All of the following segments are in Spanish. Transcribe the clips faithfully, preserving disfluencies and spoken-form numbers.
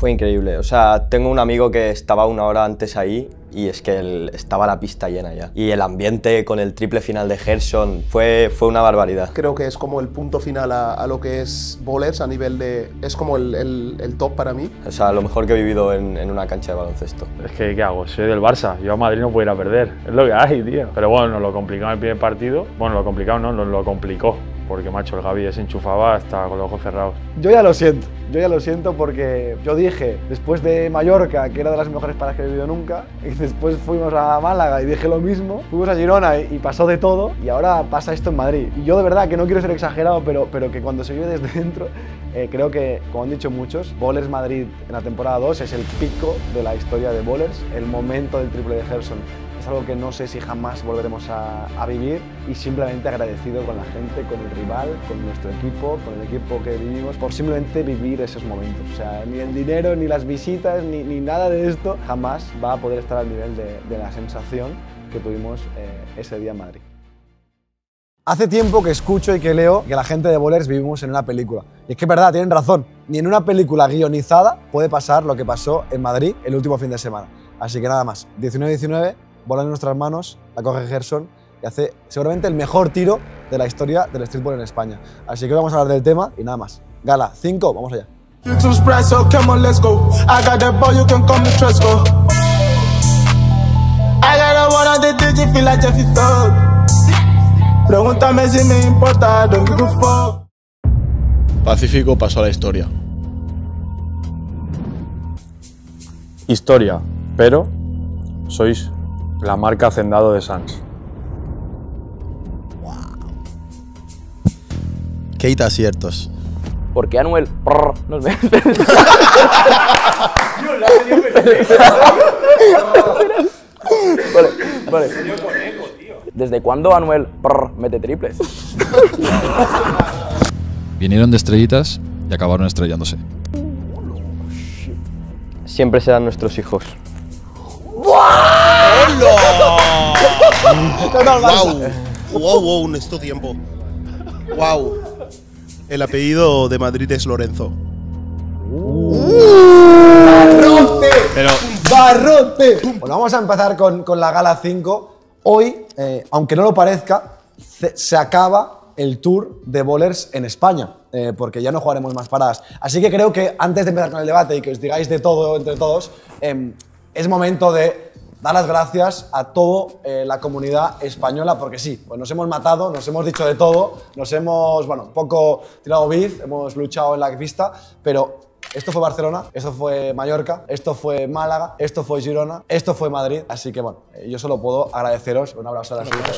Fue increíble, o sea, tengo un amigo que estaba una hora antes ahí y es que el, estaba la pista llena ya. Y el ambiente con el triple final de Gerson fue, fue una barbaridad. Creo que es como el punto final a, a lo que es Bowlers a nivel de... es como el, el, el top para mí. O sea, lo mejor que he vivido en, en una cancha de baloncesto. Es que, ¿qué hago? Soy del Barça, yo a Madrid no puedo ir a perder, es lo que hay, tío. Pero bueno, nos lo complicó en el primer partido. Bueno, lo complicado no, nos lo complicó. Porque, macho, el Gavi se enchufaba hasta con los ojos cerrados. Yo ya lo siento, yo ya lo siento porque yo dije, después de Mallorca, que era de las mejores paradas que he vivido nunca, y después fuimos a Málaga y dije lo mismo, fuimos a Girona y pasó de todo, y ahora pasa esto en Madrid. Y yo de verdad que no quiero ser exagerado, pero, pero que cuando se vive desde dentro, eh, creo que, como han dicho muchos, Bowlers Madrid en la temporada dos es el pico de la historia de Bowlers, el momento del triple de Gerson. Es algo que no sé si jamás volveremos a, a vivir y simplemente agradecido con la gente, con el rival, con nuestro equipo, con el equipo que vivimos, por simplemente vivir esos momentos. O sea, ni el dinero, ni las visitas, ni, ni nada de esto jamás va a poder estar al nivel de, de la sensación que tuvimos eh, ese día en Madrid. Hace tiempo que escucho y que leo que la gente de Bowlers vivimos en una película. Y es que es verdad, tienen razón. Ni en una película guionizada puede pasar lo que pasó en Madrid el último fin de semana. Así que nada más, diecinueve diecinueve, bola en nuestras manos, la coge Gerson y hace seguramente el mejor tiro de la historia del streetball en España. Así que hoy vamos a hablar del tema y nada más. Gala cinco, vamos allá. Pregúntame si me importa, don't give a fuck. Pacífico pasó a la historia. Historia, pero sois la marca Hacendado de Sans. Keita aciertos. ¿Por qué Anuel prrr, nos ve? Vale, vale. ¿Desde cuándo Anuel prrr, mete triples? Vinieron de estrellitas y acabaron estrellándose. Siempre serán nuestros hijos. ¡Wow! ¡Wow, wow! En este tiempo. ¡Wow! El apellido de Madrid es Lorenzo. ¡Barrote! Pero... ¡Barrote! Bueno, vamos a empezar con, con la Gala cinco. Hoy, eh, aunque no lo parezca, se, se acaba el tour de Bowlers en España, eh, porque ya no jugaremos más paradas. Así que creo que antes de empezar con el debate y que os digáis de todo entre todos, eh, es momento de dar las gracias a toda eh, la comunidad española, porque sí, pues nos hemos matado, nos hemos dicho de todo, nos hemos, bueno, un poco tirado beef, hemos luchado en la pista, pero esto fue Barcelona, esto fue Mallorca, esto fue Málaga, esto fue Girona, esto fue Madrid, así que bueno, eh, yo solo puedo agradeceros, un abrazo a la suya.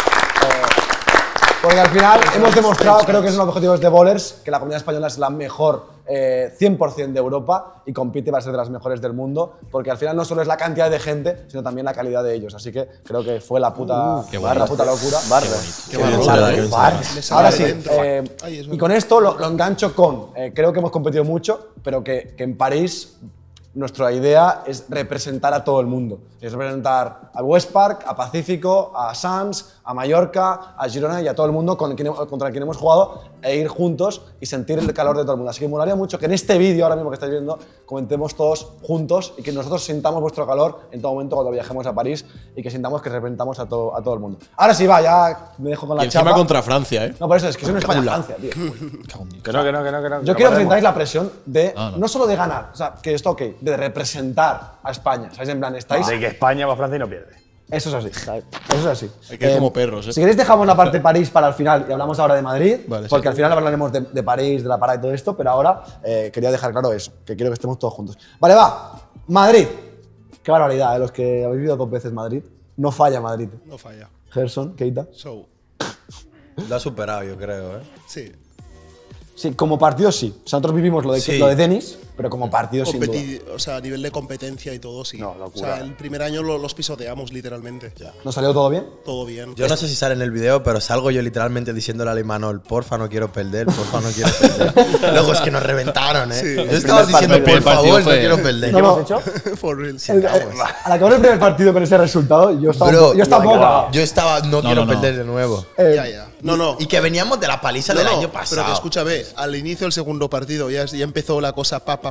Porque al final hemos demostrado, creo que es uno de los objetivos de Bowlers, que la comunidad española es la mejor eh, cien por cien de Europa y compite para ser de las mejores del mundo, porque al final no solo es la cantidad de gente, sino también la calidad de ellos. Así que creo que fue la puta, uh, la puta locura. Barra. Qué bonito. Ahora sí, eh, y con esto lo, lo engancho con, eh, creo que hemos competido mucho, pero que, que en París nuestra idea es representar a todo el mundo. Es representar a Westpark, a Pacífico, a Sans, a Mallorca, a Girona y a todo el mundo con quien, contra quien hemos jugado e ir juntos y sentir el calor de todo el mundo. Así que me molaría mucho que en este vídeo, ahora mismo que estáis viendo, comentemos todos juntos y que nosotros sintamos vuestro calor en todo momento cuando viajemos a París y que sintamos que representamos a todo, a todo el mundo. Ahora sí, va, ya me dejo con la y encima chapa. contra Francia, ¿eh? No, por eso es que es una España-Francia, tío. Que no, que no, que no, que no. Yo quiero que sintáis la presión de, no, no. no solo de ganar, o sea, que esto ok, de representar a España. ¿Sabéis? En plan, estáis… De que España va a Francia y no pierde. Eso es así. Eso es así. Hay que ir como perros, ¿eh? Si queréis dejamos la parte de París para el final y hablamos ahora de Madrid, Vale, porque sí. al final hablaremos de, de París, de la parada y todo esto, pero ahora eh, quería dejar claro eso, que quiero que estemos todos juntos. Vale, va. Madrid. Qué barbaridad, ¿eh? Los que habéis vivido dos veces Madrid. No falla Madrid. No falla. Gerson, Keita. So, Lo ha superado, yo creo, ¿eh? sí. Sí, como partido sí. O sea, nosotros vivimos lo de, Sí. lo de Denis, pero como partido sin duda. Competi- o sea, a nivel de competencia y todo, sí. No, o locura. sea, el primer año lo- los pisoteamos, literalmente. Ya. ¿Nos salió todo bien? Todo bien. Yo no sé si sale en el video, pero salgo yo literalmente diciéndole a Imanol, porfa, no quiero perder, porfa, no quiero perder. Luego es que nos reventaron, ¿eh? Sí. Yo El estaba diciendo, partido- por el partido favor, fue- no quiero perder. No, no. For real. Sí, El- vamos. Al acabar el primer partido con ese resultado, yo estaba, Bro, un po- yo estaba un poco cagado. Yo estaba, no, quiero no, no. perder de nuevo. Eh, Ya, ya. No, no. Y que veníamos de la paliza No, del no, año pero pasado. que escúchame, al inicio del segundo partido ya, ya empezó la cosa pa, pa,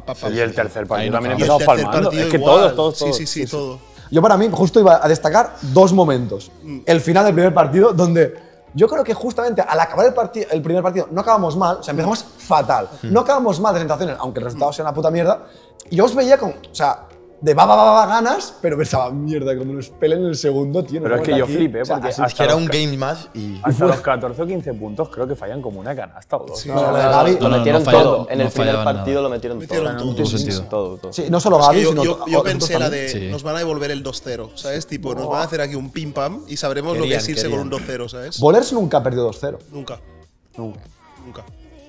pa, pa, pa. Y el tercer partido Ahí no también Y el empezamos tercer palmando. partido Es que igual. todos, todos, todos. Sí, sí, sí, todo. Yo para mí justo iba a destacar dos momentos. El final del primer partido, donde yo creo que justamente al acabar el, partido, el primer partido no acabamos mal, o sea, empezamos fatal. No acabamos mal de sensaciones, aunque el resultado sea una puta mierda. Y yo os veía con, o sea, de va, va, va, va, ganas, pero pensaba, mierda, como nos pelen en el segundo, tío. Pero es que yo flipé, o sea, porque así- Es que era un game más y. hasta los catorce o quince puntos creo que fallan como una canasta o dos. Sí. ¿no? No, lo de No, Gavi- lo no, no, metieron no falla- todo. En no el primer fallaban partido nada. lo metieron, Metieron todo. todo. todo sentido. Todo, todo. Sí, no solo Es que Gavi, yo, sino yo, to- yo otros pensé la también. de Sí. nos van a devolver el dos cero, ¿sabes? Tipo, nos van a hacer aquí un pim pam y sabremos lo que Querían, es irse querían. con un dos cero, ¿sabes? Bowlers nunca ha perdido dos cero. Nunca, Nunca. nunca.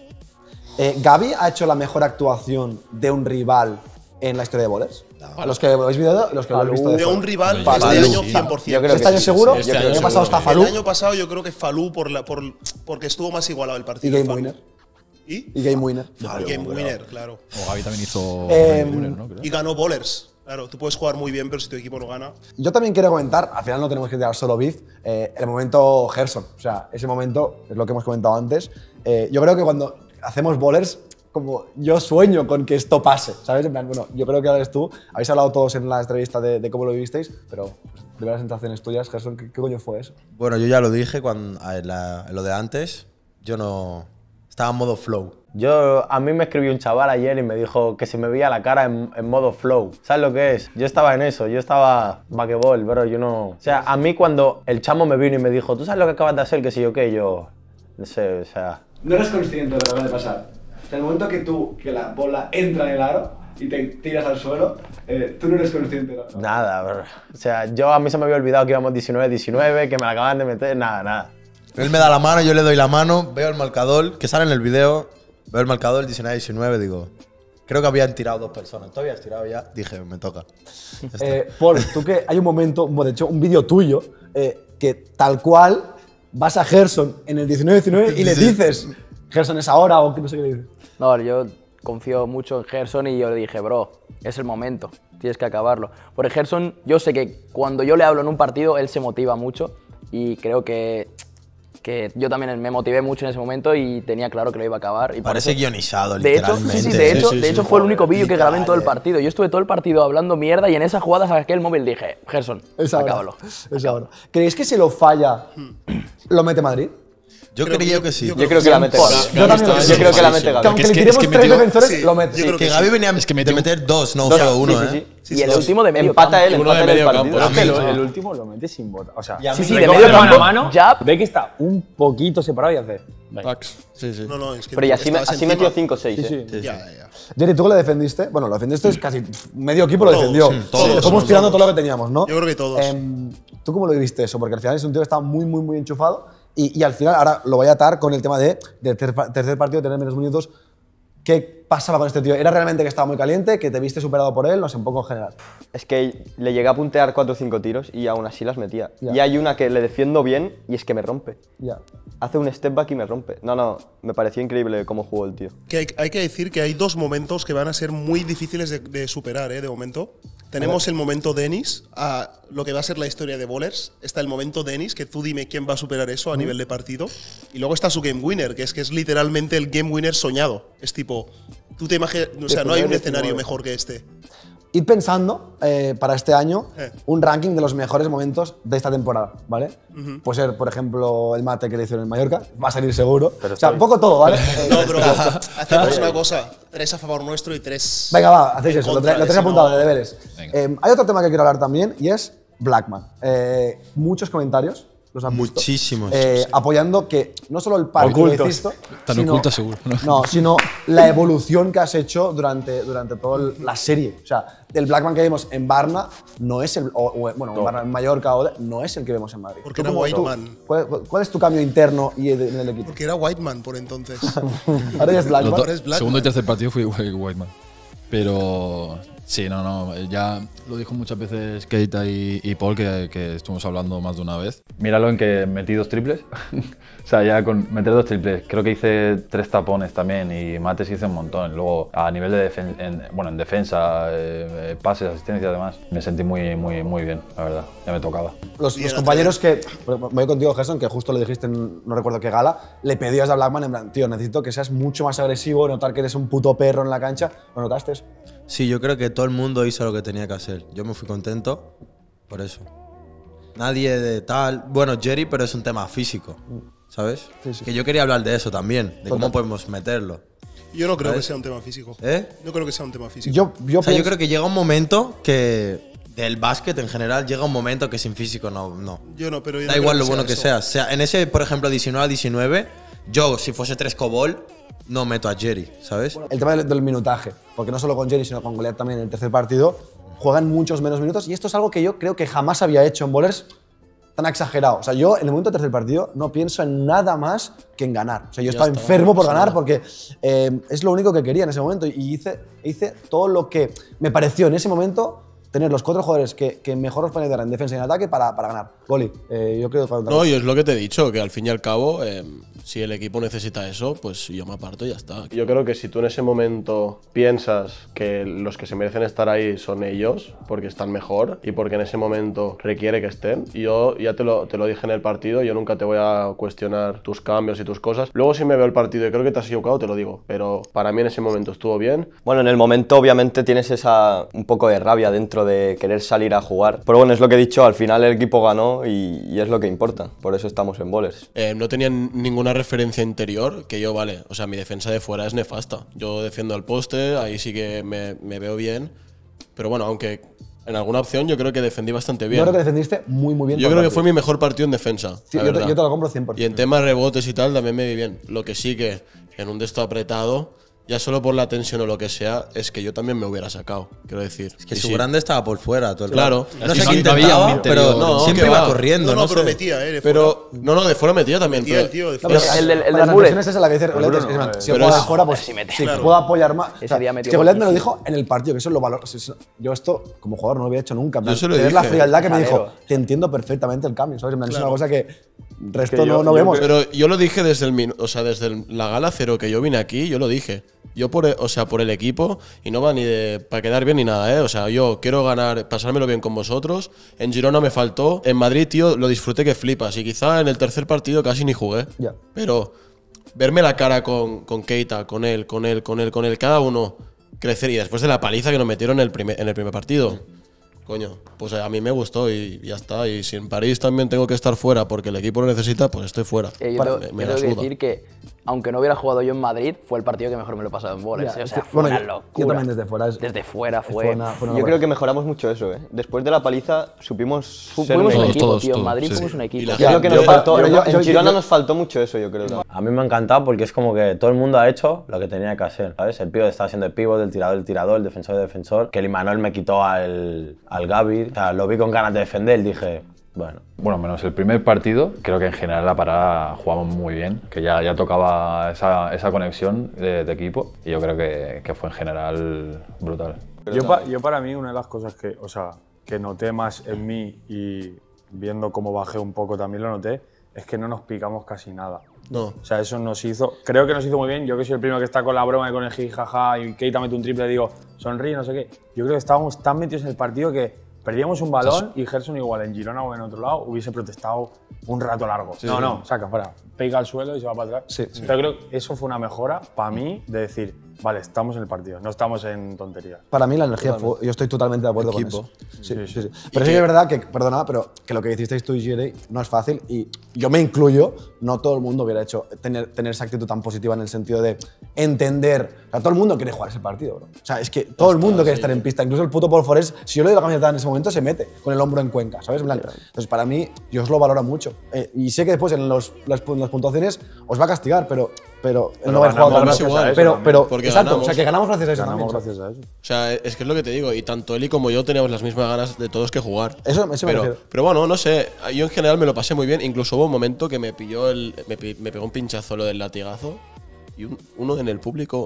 Eh, Gavi ha hecho la mejor actuación de un rival en la historia de Bowlers. Los que habéis visto, los que lo habéis visto de De fuera. un rival Falú, este sí. año cien por cien. Yo creo ¿Este que año sí, seguro? sí, Este el año año seguro. pasado está El Falú año pasado yo creo que Falú por la, por, porque estuvo más igualado el y partido. Game Falú. Winner. ¿Y? Y Game Winner. Falú, Game Winner, claro. O Gaby también hizo. Eh, Winner, ¿no? Creo. Y ganó bowlers. Claro, tú puedes jugar muy bien, pero si tu equipo no gana. Yo también quiero comentar, al final no tenemos que tirar solo beef, eh, el momento Gerson. O sea, ese momento es lo que hemos comentado antes. Eh, yo creo que cuando hacemos bowlers, como yo sueño con que esto pase, ¿sabes? En plan, bueno, yo creo que ahora eres tú. Habéis hablado todos en la entrevista de, de cómo lo vivisteis, pero pues, de ver las sensaciones tuyas, Gerson, ¿qué, qué coño fue eso? Bueno, yo ya lo dije cuando, en, la- en lo de antes. Yo no. Estaba en modo flow. Yo, a mí me escribió un chaval ayer y me dijo que se me veía la cara en, en modo flow. ¿Sabes lo que es? Yo estaba en eso, yo estaba vaquebol, bro, yo no... O sea, a mí cuando el chamo me vino y me dijo, ¿tú sabes lo que acabas de hacer? Que sé yo qué, yo... No sé, o sea... No eres consciente de lo que acaba de pasar. O sea, el momento que tú, que la bola entra en el aro y te tiras al suelo, eh, tú no eres consciente. ¿no? Nada, bro. O sea, yo a mí se me había olvidado que íbamos diecinueve diecinueve, que me la acaban de meter, nada, nada. Él me da la mano, yo le doy la mano, veo el marcador, que sale en el video, veo el marcador diecinueve diecinueve, digo, creo que habían tirado dos personas. ¿Tú habías tirado ya? Dije, me toca. Ya está. Eh, Paul, tú que hay un momento, bueno, de hecho, un vídeo tuyo, eh, que tal cual vas a Gerson en el diecinueve diecinueve y le Sí. dices, Gerson es ahora o no sé qué le dices. No, yo confío mucho en Gerson y yo le dije, bro, es el momento, tienes que acabarlo. Porque Gerson, yo sé que cuando yo le hablo en un partido, él se motiva mucho y creo que, que yo también me motivé mucho en ese momento y tenía claro que lo iba a acabar. Y por Parece eso- guionizado, De hecho, sí, literalmente. sí, de hecho, sí, de sí, hecho sí. fue el único vídeo que grabé en todo el Literal, eh. partido. Yo estuve todo el partido hablando mierda y en esa jugada saqué el móvil y dije, Gerson, Es ahora. acábalo. Es ahora. ¿Creéis que si lo falla, lo mete Madrid? Yo Creo creía que- que sí. yo Yo creo que la mete Gavi. Yo también lo Yo creo. creo que la mete Que Gavi. aunque Es le que- tiremos es que tres metió- defensores, sí, lo mete. yo creo Que que Gaby sí. venía Es que de metió- meter dos, no Dos, solo uno, sí, sí, ¿eh? sí. Y el dos. último de medio Empata campo. él, Uno empata de en el medio partido. campo. Pero es que mí- lo- el último lo mete sin bota. O sea, Y a Sí, mí sí, me de coge medio mano a campo, mano, jab. ve que está un poquito separado y hace... venga. Pax. Sí, sí. No, no, es que Pero y así, me- estabas así encima. metió cinco seis, Sí, ¿eh? sí. Ya, ya, ya. Jerry, ¿tú que le defendiste? Bueno, lo defendiste casi medio equipo lo Todos, defendió. sí, todos, le fuimos todos, tirando todos. todo lo que teníamos, ¿no? Yo creo que todos. Em, ¿Tú cómo lo viviste eso? Porque al final es un tío que está muy, muy, muy enchufado y, y al final, ahora lo voy a atar con el tema de del ter- tercer partido, tener menos minutos. ¿Qué pasaba con este tío? ¿Era realmente que estaba muy caliente, que te viste superado por él? No sé, un poco en general. Es que le llegué a puntear cuatro o cinco tiros y aún así las metía. Ya. Y hay una que le defiendo bien y es que me rompe. Ya. Hace un step back y me rompe. No, no, me pareció increíble cómo jugó el tío. Que hay, hay que decir que hay dos momentos que van a ser muy difíciles de, de superar, ¿eh? De momento. Tenemos el momento Dennis, a lo que va a ser la historia de Bowlers. Está el momento Dennis, que tú dime quién va a superar eso a nivel de partido. Y luego está su Game Winner, que es que es literalmente el Game Winner soñado. Es tipo, tú te imaginas, o sea, no hay un escenario mejor que este. Id pensando eh, para este año Eh. un ranking de los mejores momentos de esta temporada, ¿vale? Puede ser, por ejemplo, el mate que le hicieron en Mallorca, va a salir seguro. o sea, un poco todo, ¿vale? Eh, No, pero hacemos una cosa, tres a favor nuestro y tres. Venga, va, hacéis en eso, lo, contra, tre- lo de tenéis si apuntado no- de deberes. Venga. Eh, hay otro tema que quiero hablar también y es Blackman. Eh, muchos comentarios, los han visto. Muchísimos. eh, apoyando que no solo el partido que Ocultos. hiciste, Tan sino- ocultos seguro, ¿no? No, sino la evolución que has hecho durante, durante toda la serie. O sea, el Blackman que vimos en Barna no es el. O, o, bueno, en, Barna, en Mallorca o- no es el que vemos en Madrid. Porque ¿Tú era cómo- tú- Whiteman. ¿cuál, cuál es tu cambio interno y de- en el equipo? Porque era Whiteman por entonces. Ahora ya es Blackman. Los Ahora do- es Blackman. segundo y tercer partido fue White- Whiteman. Pero Sí, no, no, ya lo dijo muchas veces Keita y, y Paul, que, que estuvimos hablando más de una vez. Míralo en que metí dos triples. O sea, ya con meter dos triples. Creo que hice tres tapones también y mates hice un montón. Luego, a nivel de defen en, bueno, en defensa, eh, pases, asistencia, además, me sentí muy, muy, muy bien, la verdad. Ya me tocaba. Los, los compañeros que, voy contigo, Gerson, que justo le dijiste, en, no recuerdo qué gala, le pedías a Blackman en plan, tío, necesito que seas mucho más agresivo, notar que eres un puto perro en la cancha. ¿Lo notaste eso? Sí, yo creo que todo el mundo hizo lo que tenía que hacer. Yo me fui contento por eso. Nadie de tal… Bueno, Jerry, pero es un tema físico, ¿sabes? Sí, sí. Que yo quería hablar de eso también, de Total. cómo podemos meterlo. Yo no creo ¿Sabes? que sea un tema físico. ¿Eh? No creo que sea un tema físico. Yo, yo, O sea, yo pienso- creo que llega un momento que… Del básquet en general, llega un momento que sin físico no… no. Yo no, pero yo Da no igual creo lo bueno que eso. sea. O sea, en ese, por ejemplo, diecinueve a diecinueve, yo, si fuese tres cobol, no meto a Jerry, ¿sabes? El tema del, del minutaje, porque no solo con Jerry, sino con Goliath también en el tercer partido, juegan muchos menos minutos y esto es algo que yo creo que jamás había hecho en bowlers tan exagerado. O sea, yo en el momento del tercer partido no pienso en nada más que en ganar. O sea, yo estaba está, enfermo por no pasa ganar nada. porque eh, es lo único que quería en ese momento y hice, hice todo lo que me pareció en ese momento tener los cuatro jugadores que, que mejor nos pueden ayudar en defensa y en ataque para, para ganar. Goli, eh, yo creo que… No, y es lo que te he dicho, que al fin y al cabo, eh, si el equipo necesita eso, pues yo me aparto y ya está. Yo creo que si tú en ese momento piensas que los que se merecen estar ahí son ellos, porque están mejor y porque en ese momento requiere que estén, yo ya te lo, te lo dije en el partido, yo nunca te voy a cuestionar tus cambios y tus cosas. Luego si me veo el partido y creo que te has equivocado, te lo digo, pero para mí en ese momento estuvo bien. Bueno, en el momento obviamente tienes esa un poco de rabia dentro de querer salir a jugar. Pero bueno, es lo que he dicho, al final el equipo ganó y, y es lo que importa. Por eso estamos en bowlers. Eh, no tenía ninguna referencia interior que yo, vale, o sea, mi defensa de fuera es nefasta. Yo defiendo al poste, ahí sí que me, me veo bien. Pero bueno, aunque en alguna opción yo creo que defendí bastante bien. Yo creo que defendiste muy, muy bien. Yo todo el creo que fue partido. mi mejor partido en defensa. Sí, la yo, te, verdad. yo te lo compro cien por Y ciento. en temas rebotes y tal también me vi bien. Lo que sí que en un desto apretado, ya solo por la tensión o lo que sea, es que yo también me hubiera sacado, quiero decir. Es que Y su sí. grande estaba por fuera todo el Claro. rato. No Sí, sé sí, qué no había intentaba, un pero interior. No, siempre que iba va. corriendo, No, no, no, pero sé. metía, eh. de Pero, fuera. no, no, de fuera metía también. Metía pero- el tío de No, fuera. pero El del- el para del la bullet. presión es esa la que dice Goliath, es que, Bruno, si eh, yo pero puedo es- afuera, pues sí mete. sí, Claro. puedo apoyar más. Ese O sea, día es metió que Goliath me lo muchísimo. dijo en el partido, que eso es lo valor. Yo esto, como jugador, no lo había hecho nunca. En plan, Yo se lo tener la dije. frialdad que me dijo, Jalero. te entiendo perfectamente el cambio, ¿sabes? En plan, Es Claro. una cosa que resto Que yo- no, no yo vemos. Pero yo lo dije desde el minu- o sea, desde el- la gala cero que yo vine aquí, yo lo dije. Yo por, e- o sea, por el equipo, y no va ni de para quedar bien ni nada, ¿eh? O sea, yo quiero ganar, pasármelo bien con vosotros. En Girona me faltó. En Madrid, tío, lo disfruté que flipas. Y quizá en el tercer partido casi ni jugué. Ya. Pero verme la cara con, con Keita, con él, con él, con él, con él, cada uno crecer. Y después de la paliza que nos metieron en el primer, en el primer partido. Coño, pues a mí me gustó y ya está. Y si en París también tengo que estar fuera porque el equipo lo necesita, pues estoy fuera. Eh, yo tengo, me, yo me tengo la que suda. decir que, aunque no hubiera jugado yo en Madrid, fue el partido que mejor me lo he pasado en bowlers. Ya, eh, o es sea, que- fue bueno, una yo- locura. yo también desde fuera es- Desde fuera fue. fue una- fue una Yo locura. creo que mejoramos mucho eso, ¿eh? Después de la paliza supimos Fu- ser fuimos un mejores. equipo, todos, tío. En todos, Madrid sí, fuimos sí. un equipo. Y la Y es lo que nos Yo- faltó. yo- en- yo- en yo- Girona yo- nos faltó mucho eso, yo creo. también. A mí me ha encantado porque es como que todo el mundo ha hecho lo que tenía que hacer, ¿sabes? El pívot estaba siendo el pívot, el tirador el tirador, el defensor el defensor. Que el Imanol me quitó al, al Gavi. O sea, lo vi con ganas de defender, dije, bueno. Bueno, menos el primer partido, creo que en general la parada jugamos muy bien, que ya, ya tocaba esa, esa conexión de, de equipo y yo creo que, que fue en general brutal. Yo, pa- yo para mí una de las cosas que, o sea, que noté más en mí y viendo cómo bajé un poco también lo noté, es que no nos picamos casi nada. No. O sea, eso nos hizo, creo que nos hizo muy bien. Yo que soy el primero que está con la broma y con el jijaja y Keita mete un triple, digo, sonríe, no sé qué. Yo creo que estábamos tan metidos en el partido que perdíamos un balón y Gerson igual en Girona o en otro lado hubiese protestado un rato largo. Sí, no, sí. no, saca fuera, pega al suelo y se va para atrás. Sí, sí. Pero creo que eso fue una mejora para mí de decir, vale, estamos en el partido, no estamos en tonterías. Para mí la energía fue, yo estoy totalmente de acuerdo Equipo. con eso. Sí, sí, sí. Pero sí que es verdad que, perdona, pero que lo que hicisteis tú y Jerry no es fácil y yo me incluyo, no todo el mundo hubiera hecho tener, tener esa actitud tan positiva en el sentido de entender, o sea, todo el mundo quiere jugar ese partido, bro. O sea, es que todo el mundo quiere estar en pista, incluso el puto Paul Forest, si yo le doy la camiseta en ese momento se mete con el hombro en Cuenca, ¿sabes? En plan, entonces para mí, yo os lo valoro mucho Eh, y sé que después en, los, las, pu- las puntuaciones os va a castigar, pero, pero, él no va a ganamos jugar gracias a eso pero, también, pero, porque exacto, ganamos. o sea, que ganamos gracias a eso Ganamos también. gracias a eso. O sea, es que es lo que te digo, y tanto él y como yo teníamos las mismas ganas de todos que jugar. Eso, eso me Pero, refiero. pero bueno, no sé, yo en general me lo pasé muy bien, incluso hubo un momento que me pilló el, me, pi- me pegó un pinchazo lo del latigazo y un- uno en el público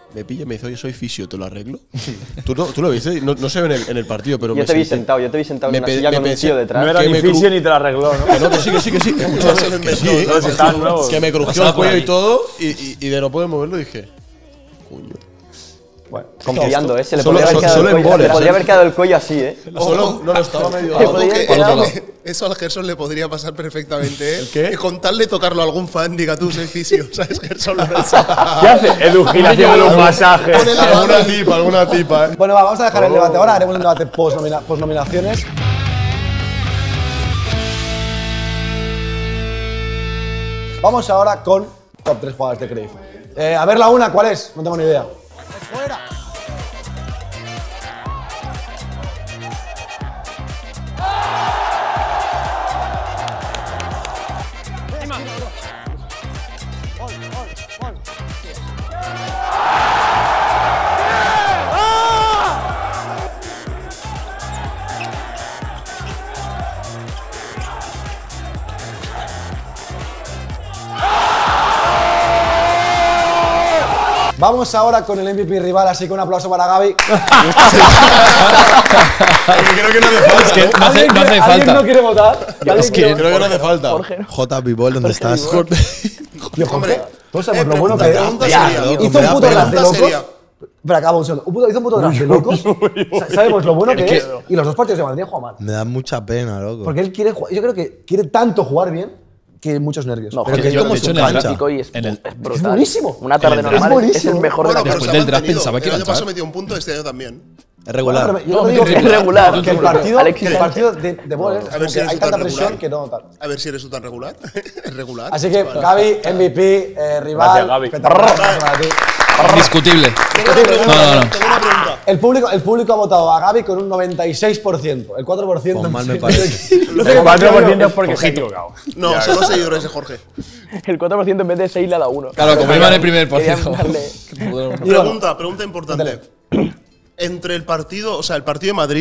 me pilla y me dice, oye, soy fisio, ¿te lo arreglo? ¿Tú, no, ¿Tú lo viste? No, no se ve en el, en el partido, pero yo me te vi senté. sentado, yo te vi sentado Me en una pe- silla me con un pensé- tío detrás. No era Que ni me fisio cru- ni te lo arregló, ¿no? Que no, que sí, que sí, que sí. Que, No se lo que sí, inventó. ¿eh? No, si estaban nuevos. Que me crujió Pasaba el por cuello ahí. y todo, y, y, y de no poder moverlo dije, coño. Confiando, ¿eh? Se le Solo- podría haber solo- quedado solo el en cuello, bolas, le podría ¿eh? haber quedado el cuello así, ¿eh? Solo, no, no, estaba medio... Ojo podía- que Palo, palo. eso al Gerson le podría pasar perfectamente, ¿eh? ¿El qué? Que con tal de tocarlo a algún fan diga tú, soy fisio, ¿sabes? Gerson lo ¿Qué hace? Edu Gil haciéndole un masaje. Alguna tipa, alguna tipa, ¿eh? Bueno, va, vamos a dejar el debate ahora, haremos un debate post-nomina- post-nominaciones. Vamos ahora con top tres jugadas de Crave. Eh, a ver la una, ¿cuál es? No tengo ni idea. Vamos ahora con el M V P rival, así que un aplauso para Gaby. Creo que no hace falta. Es que no hace, no hace ¿Alguien falta. no quiere votar? ¿Alguien Es que quiere- Creo que no hace falta. J P Ball, ¿dónde estás? Tío, Jorge, todos sabemos Eh, lo bueno que pregunta- pregunta es. seria. loco, Hizo me un da puto pena. draft de Pregunta locos. seria. Pero acabo un segundo. Un puto- Hizo un puto draft de locos. Sa- Sabemos lo bueno que es. Y los dos partidos de Madrid juega mal. Me da mucha pena, loco. Porque él quiere jugar. Yo creo que quiere tanto jugar bien que muchos nervios. No, Pero Jorge, que yo- como de hecho, su en el cancha. Chico y es, En el- es Es brutal. buenísimo. Una tarde En el normal draft. es, es el buenísimo. mejor Bueno, de la pero Después se ha del draft mantenido. pensaba que El iba a año pasado entrar. metió un punto, este año también. Es regular. Pero yo te digo que, Es regular. que el partido, Alexis que el Sánchez. partido de, de Ball es A como ver si que eres hay tú tan tanta presión regular. que no tal. A ver si eres tú tan regular. Es regular. Así que Vale. Gaby, M V P, eh, rival. Gracias, Gaby. espectacular, para ti. Discutible. Tengo una pregunta, No, no, no. tengo una pregunta. El público, el público ha votado a Gaby con un noventa y seis por ciento. El cuatro por ciento. Pues mal me no sé- parece. no sé El qué cuatro por pasó, ciento es porque se ha equivocado. No, son los seguidores de Jorge. El cuatro por ciento en vez de seis le ha dado uno. Claro, como iba en el primer Querían partido. darle- Pregunta, pregunta importante. Entre el partido, o sea, el partido de Madrid,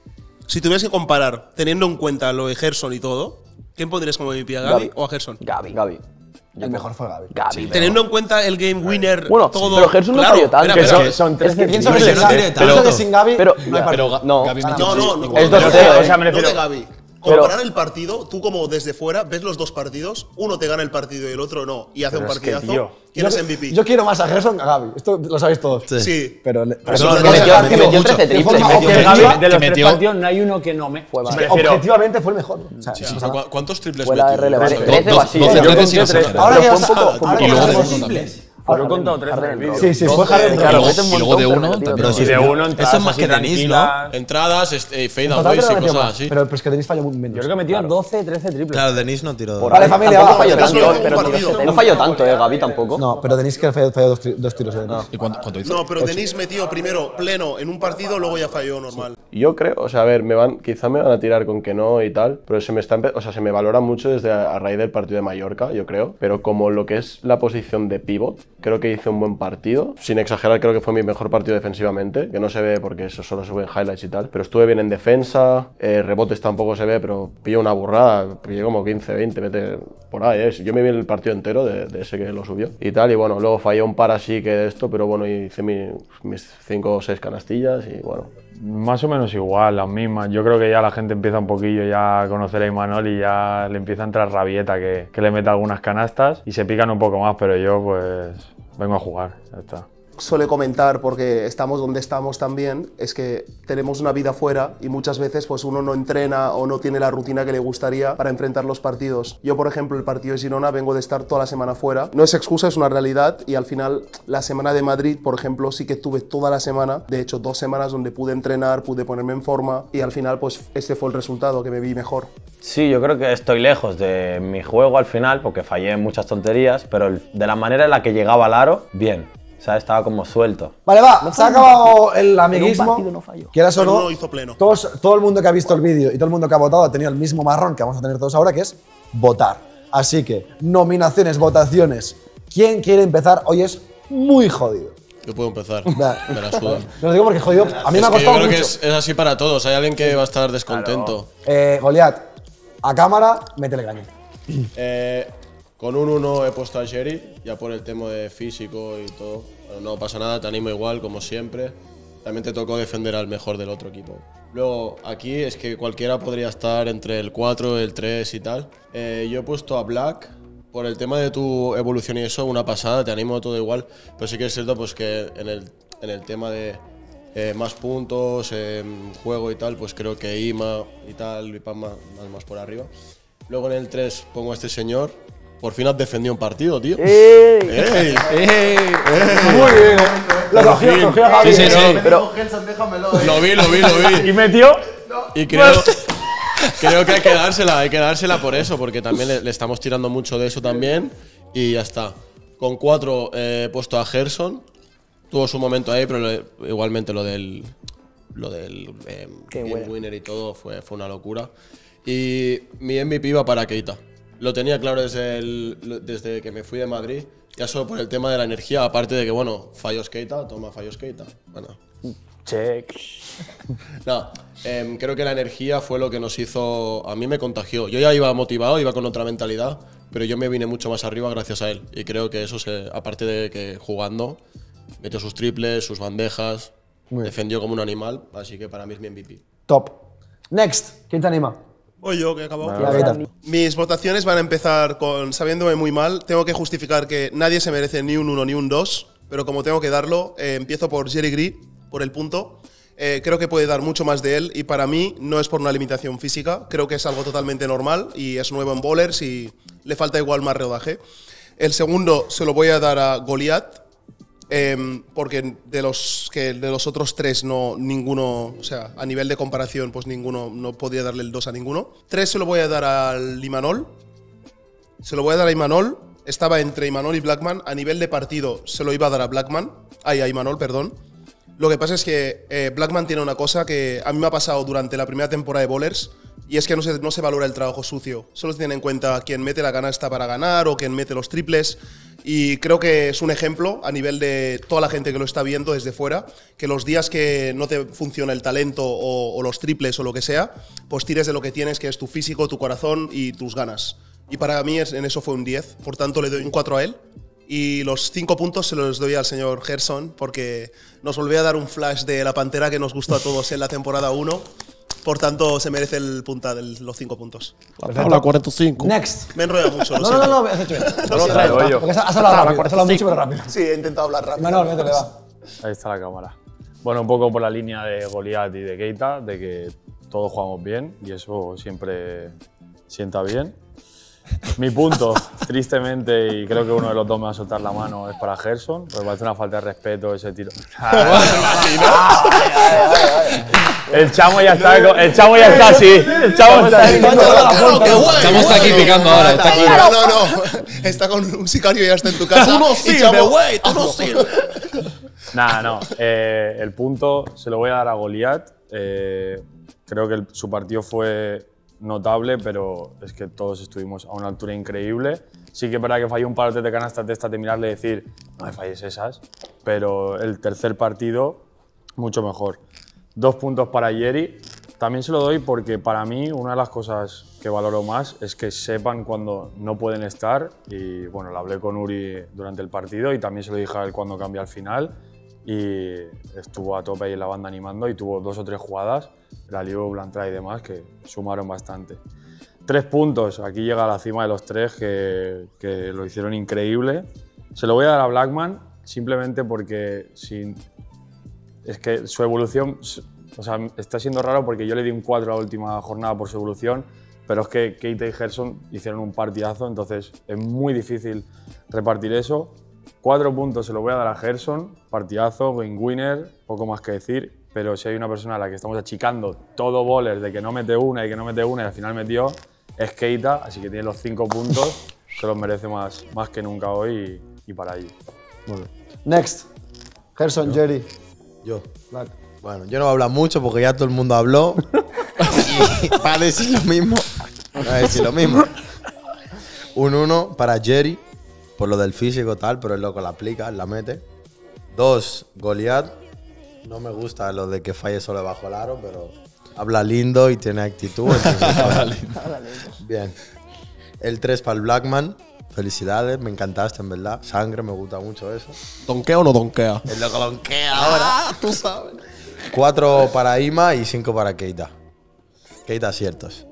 si tuvieras que comparar, teniendo en cuenta lo de Gerson y todo, ¿quién pondrías como M V P, a Gaby, Gaby. o a Gerson? Gaby. Gaby. El mejor fue Gaby. Gaby. Teniendo en cuenta el game winner, Bueno, todo. pero Gerson no claro, falló tanto. espera, Que espera, son, son tres Es que pienso que, Pero sin no Gaby- tiene pienso que talento. sin Gaby Pero- no hay partido. Pero Ga- No. Gaby Ah, metió- No, no, no. Es no, dos no, cero, no, o sea, me no refiero- de Gaby. Pero- Comparar el partido, tú como desde fuera ves los dos partidos, uno te gana el partido y el otro no, y hace Pero un es que, partidazo. tío, ¿Quién Yo- es M V P? Yo quiero más a Gerson que a Gaby. Esto lo sabéis todos. Sí. Sí. Pero, le- pero Eso no es le que dejar, metió- tío, que metió mucho. trece De forma triples, Que metió objetiva- Gaby, de los que tres metió- partidos no hay uno que no me. Fue me mal. refiero- Objetivamente fue el mejor. O sea, Sí, no sí. pasa nada. ¿Cu- ¿Cuántos triples Fue la metió? relevante. O sea, trece o así. doce, Yo trece conté sin tres, exagerar. Ahora pero que fue un vas- poco. fue un ahora poco Y luego de largo. uno también. Yo he contado tres en Harden el entró. vídeo. Sí, sí, fue doce, Harden. Claro, Y mete un luego montón, de pero uno metió también. dos. Y de uno Eso entradas es más así que Denis, ¿no? tranquilas. Entradas, este, En fade total aways creo y que metió cosas más, así. Pero, pero es que Denis falló muy menos. Yo creo que metió doce, trece triples. Claro, Denis no tiró. Vale, familia, Tampoco va. falló Pero tanto, eso eh, es pero un no, partido. no falló tanto, eh, Gaby tampoco. No, pero Denis que falló, falló dos, tri- dos tiros. Eh. ¿Y cuánto, cuánto hizo? No, pero Denis metió primero pleno en un partido, luego ya falló normal. Yo creo, o sea, a ver, me van, quizá me van a tirar con que no y tal, pero se me está, empe- o sea, se me valora mucho desde a, a raíz del partido de Mallorca, yo creo, pero como lo que es la posición de pivot, creo que hice un buen partido, sin exagerar, creo que fue mi mejor partido defensivamente, que no se ve porque eso solo se ve en highlights y tal, pero estuve bien en defensa, eh, rebotes tampoco se ve, pero pillé una burrada, pillé como quince, veinte, vete por ahí, ¿eh? Yo me vi el partido entero de, de ese que lo subió y tal, y bueno, luego fallé un par así que de esto, pero bueno, hice mi- mis cinco o seis canastillas y bueno. Más o menos igual, las mismas. Yo creo que ya la gente empieza un poquillo ya a conocer a Imanol y ya le empieza a entrar rabieta que, que le meta algunas canastas y se pican un poco más, pero yo pues vengo a jugar, ya está. Suele comentar, porque estamos donde estamos también, es que tenemos una vida fuera y muchas veces pues uno no entrena o no tiene la rutina que le gustaría para enfrentar los partidos. Yo, por ejemplo, el partido de Girona vengo de estar toda la semana fuera. No es excusa, es una realidad, y al final la semana de Madrid, por ejemplo, sí que estuve toda la semana, de hecho dos semanas donde pude entrenar, pude ponerme en forma, y al final pues este fue el resultado, que me vi mejor. Sí, yo creo que estoy lejos de mi juego al final, porque fallé en muchas tonterías, pero el- de la manera en la que llegaba al aro, bien. O sea, estaba como suelto. Vale, va, se ha acabado el amiguismo. partido no falló. Quieras o Pero no, uno hizo pleno. todos- todo el mundo que ha visto el vídeo y todo el mundo que ha votado ha tenido el mismo marrón que vamos a tener todos ahora, que es votar. Así que, nominaciones, votaciones. ¿Quién quiere empezar? Hoy es muy jodido. Yo puedo empezar. Va. Me la suda. Lo digo porque jodido. A mí me Es ha que yo costado creo que mucho. es, es así para todos. Hay alguien que va a estar descontento. Eh, Goliat, a cámara, métele caña. Eh, con un uno he puesto a Sherry, ya por el tema de físico y todo. Bueno, no pasa nada, te animo igual, como siempre. También te tocó defender al mejor del otro equipo. Luego, aquí es que cualquiera podría estar entre el cuatro, el tres y tal. Eh, yo he puesto a Black por el tema de tu evolución y eso, una pasada, te animo todo igual. Pero sí que es cierto pues, que en el, en el tema de eh, más puntos, eh, juego y tal, pues creo que Ima y tal, y Pam más, más por arriba. Luego en el tres pongo a este señor. Por fin has defendido un partido, tío. ¡Ey! ¡Ey! ¡Ey! Muy bien. Lo Por cogió, fin. cogió a Javi. Sí, sí, sí. Pero Lo vi, lo vi, lo vi. ¿Y metió? Y creo, creo que hay que dársela, hay que dársela por eso, porque también le, le estamos tirando mucho de eso también. Y ya está. Con cuatro eh, he puesto a Gerson. Tuvo su momento ahí, pero le- igualmente lo del, lo del eh, Game bueno. Winner y todo fue, fue una locura. Y mi M V P iba para Keita. Lo tenía claro desde, el- desde que me fui de Madrid. Ya solo por el tema de la energía, aparte de que, bueno, fallos Keita, toma fallos Keita. Bueno. Check. No, em, creo que la energía fue lo que nos hizo. A mí me contagió. Yo ya iba motivado, iba con otra mentalidad, pero yo me vine mucho más arriba gracias a él. Y creo que eso, se, aparte de que jugando, metió sus triples, sus bandejas, defendió como un animal, así que para mí es mi M V P. Top. Next. ¿Quién te anima? Voy yo, que he acabado. Ya, Keita. Mis votaciones van a empezar con sabiéndome muy mal. Tengo que justificar que nadie se merece ni un uno ni un dos, pero como tengo que darlo, eh, empiezo por Jerry Gree, por el punto. Eh, creo que puede dar mucho más de él y para mí no es por una limitación física. Creo que es algo totalmente normal y es nuevo en bowlers y le falta igual más rodaje. El segundo se lo voy a dar a Goliath. Em, porque de los que de los otros tres no ninguno, o sea, a nivel de comparación, pues ninguno, no podía darle el dos a ninguno. Tres se lo voy a dar al Imanol. Se lo voy a dar a Imanol. Estaba entre Imanol y Blackman. A nivel de partido se lo iba a dar a Blackman. Ay, a Imanol, perdón. Lo que pasa es que eh, Blackman tiene una cosa que a mí me ha pasado durante la primera temporada de Bowlers y es que no se, no se valora el trabajo sucio. Solo se tiene en cuenta quién mete la canasta para ganar o quién mete los triples. Y creo que es un ejemplo a nivel de toda la gente que lo está viendo desde fuera, que los días que no te funciona el talento o, o los triples o lo que sea, pues tires de lo que tienes, que es tu físico, tu corazón y tus ganas. Y para mí es, en eso fue un diez, por tanto le doy un cuatro a él. Y los cinco puntos se los doy al señor Gerson porque nos volvió a dar un flash de la Pantera que nos gustó a todos en la temporada uno. Por tanto, se merece el punta de los cinco puntos. La tabla cuarenta y cinco. Next. Me he enrollado mucho, lo No, no, siento. no, no, has hecho bien. No, no, traigo yo. Porque has hablado rápido, has hablado mucho pero rápido. Sí, he intentado hablar rápido. Manuel, métele, va. Ahí está la cámara. Bueno, un poco por la línea de Goliath y de Keita, de que todos jugamos bien y eso siempre sienta bien. Mi punto, tristemente, y creo que uno de los dos me va a soltar la mano, es para Gerson, porque parece una falta de respeto ese tiro. El chamo ya está, el chamo ya está así. El chamo está así. El chamo está aquí picando ahora. Está aquí. No, no, no. Está con un sicario y ya está en tu casa. Tú no Y sirves, chamo- güey, tú no sirves. Nada, no. Eh, el punto se lo voy a dar a Goliath. Eh, creo que el- su partido fue notable, pero es que todos estuvimos a una altura increíble. Sí que es verdad que falló un par de canastas de estas de mirarle y decir, no me falles esas, pero el tercer partido, mucho mejor. Dos puntos para Jerry. También se lo doy porque para mí una de las cosas que valoro más es que sepan cuando no pueden estar. Y bueno, lo hablé con Uri durante el partido y también se lo dije a él cuando cambió al final. Y estuvo a tope ahí en la banda animando y tuvo dos o tres jugadas, la Liu, Blantra y demás, que sumaron bastante. Tres puntos, aquí llega a la cima de los tres que, que lo hicieron increíble. Se lo voy a dar a Blackman simplemente porque sin, es que su evolución, o sea, está siendo raro porque yo le di un cuatro a la última jornada por su evolución, pero es que Keita y Gerson hicieron un partidazo, entonces es muy difícil repartir eso. Cuatro puntos se lo voy a dar a Gerson, partidazo, game winner, poco más que decir, pero si hay una persona a la que estamos achicando todo bowler de que no mete una y que no mete una y al final metió, es Keita, así que tiene los cinco puntos, se los merece más, más que nunca hoy y, y para allí. Muy bien. Next. Gerson, Jerry. Yo. Black. Bueno, yo no voy a hablar mucho porque ya todo el mundo habló. Y para decir lo mismo, voy a decir lo mismo. Un uno para Jerry, por lo del físico tal, pero el loco la aplica, la mete. Dos, Goliath. No me gusta lo de que falle solo bajo el aro, pero habla lindo y tiene actitud. Entonces, habla lindo. Bien. El tres para el Blackman. Felicidades, me encantaste, en verdad. Sangre, me gusta mucho eso. ¿Donkea o no donkea? Es lo que donkea ahora. Tú sabes. Cuatro para Ima y cinco para Keita. Keita aciertos.